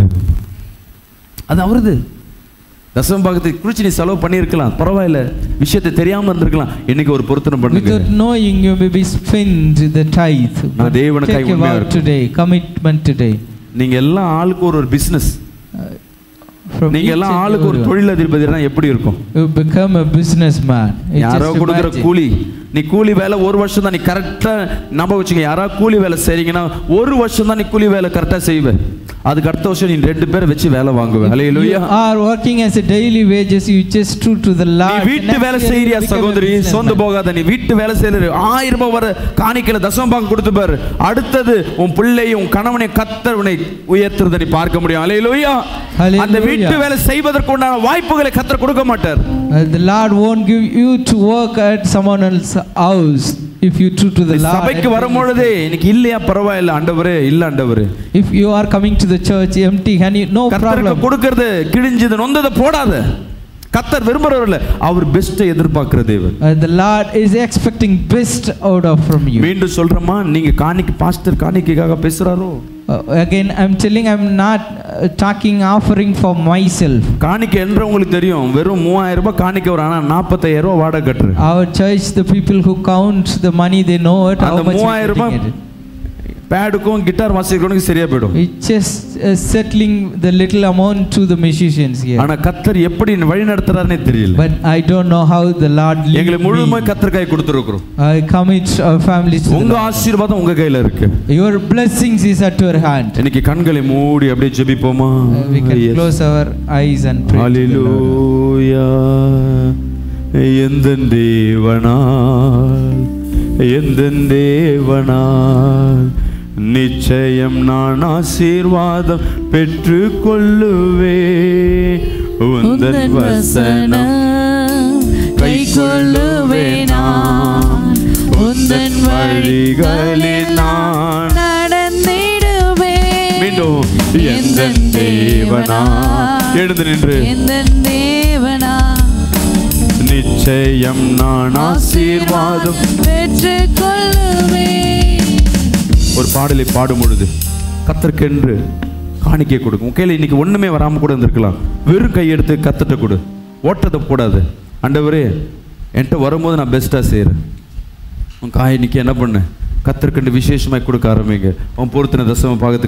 அது அவரது. தசம பாகத்தை குறித்து நீ செலவு பண்ணியிருக்கலாம், பரவாயில்ல, விஷயத்தை தெரியாம இருந்திருக்கலாம். இன்னைக்கு ஒரு பொருத்தனை பண்ணுங்க. Without knowing you may be spent the tithe. நான் தேவனுக்காய் உண்மையா இருக்கேன். Today commitment today. நீங்க எல்லாம் ஆளுக்கு ஒரு பிசினஸ், நீங்க எல்லாம் ஆளுக்கு ஒரு தொழிலதிபதினா எப்படி இருக்கும்? You become a businessman. யாரோ கொடுக்கிற கூலி, நீ கூலி வேலை ஒரு வருஷம் தான் நீ கரெக்டா நம்ப வச்சுக்க. யாரா கூலி வேலை செய்றீங்கன்னா ஒரு வருஷம் தான் நீ கூலி வேலை கரெக்டா செய்வே. அதுக்கு அடுத்த வருஷம் நீ ரெண்டு பேரை வச்சு வேலை வாங்குவே. ஹalleluya. You are working as a daily wages, you just true to the Lord. நீ வீட்டு வேலை செய்றியா சகோதரி, சொந்த போகாத. நீ வீட்டு வேலை செய்ற ஆயிரம் ரூபாய் வர காணிக்கையில தசம பாகம் கொடுத்து பாரு. அடுத்தது உன் பிள்ளையை உன் கணவனை கர்த்தர் உன்னை உயர்த்துறதை நீ பார்க்க முடியும். ஹalleluya. அந்த வீட்டு வேலை செய்வதற்கு உண்டான வாய்ப்புகளை கர்த்தர் கொடுக்க மாட்டார். The Lord won't give you to work at someone else's house if you true to the Lord. சபைக்கு வரும்போதே எனக்கு இல்லையா பரவாயில்லை ஆண்டவரே, இல்ல ஆண்டவரே. If you are coming to the church empty handed, no problem. கர்த்தருக்கு கொடுக்கிறது கிழிஞ்சது நொந்தத போடாத. கர்த்தர் விரும்புறவர் இல்ல, அவர் பெஸ்ட் எதிர்பார்க்கிற தேவன். The Lord is expecting best out of from you. மீண்டும் சொல்றமா, நீங்க காணிக்கை பாஸ்டர் காணிக்கைக்காக பேசுறாரோ? Uh, again I'm telling, I'm not uh, talking offering for myself. காணிக்கை என்ற உங்களுக்கு தெரியும், வெறும் மூவாயிரம் ரூபாய் காணிக்கை வரும். ஆனா நாற்பத்தாயிரம் ரூபாய் வாடகை கட்டுற. Our church, the people who count the money, they know it, how much மூவாயிரம் ரூபாய் பேடுக்கும் கிட்டார் வாசிக்கிறவனுக்கு சரியா போய்டும். It's just uh, settling the little amount to the musicians here. ஆனா கர்த்தர் எப்படி வழி நடத்துறாருன்னே தெரியல. But I don't know how the Lord leads me. எங்களை முழுமையாக கர்த்தர் கையில் கொடுத்திருக்கிறோம். I commit our families to உங்க ஆசீர்வாதம் உங்க கையில இருக்கு. Your blessings is at your hand. இன்னைக்கு கண்களை மூடி அப்படியே ஜெபிப்போமா? We can close our eyes and pray. ஹalleluya. எந்தன் தேவனாய், எந்தன் தேவனாய் நிச்சயம் நான் ஆசீர்வாதம் பெற்று கொள்ளுவே. உந்தன் வசனம் கை வழிகளில் நான் நடந்திடுவே. மீண்டும் எந்த தேவனா எழுந்து நின்று எந்த தேவனா நிச்சயம் நான் ஆசீர்வாதம் பெற்றுக் கொள்ளுவே. ஒரு பாடலை பாடும் பொழுது கர்த்தருக்கென்று காணிக்கை கொடுக்கும். கையில் இன்னைக்கு ஒண்ணுமே வராம கூட இருந்திருக்கலாம். வெறும் கையெடுத்து கர்த்தர்ட்ட கொடு. ஓட்டத்தை போடாது. ஆண்டவரே என்கிட்ட வரும்போது நான் பெஸ்ட்டாக செய்கிறேன். உன் காய் இன்னைக்கு என்ன பண்ண கர்த்தருக்கென்று விசேஷமாய் கொடுக்க ஆரம்பிங்க. அவன் பொறுத்தின தசம பாகத்துக்கு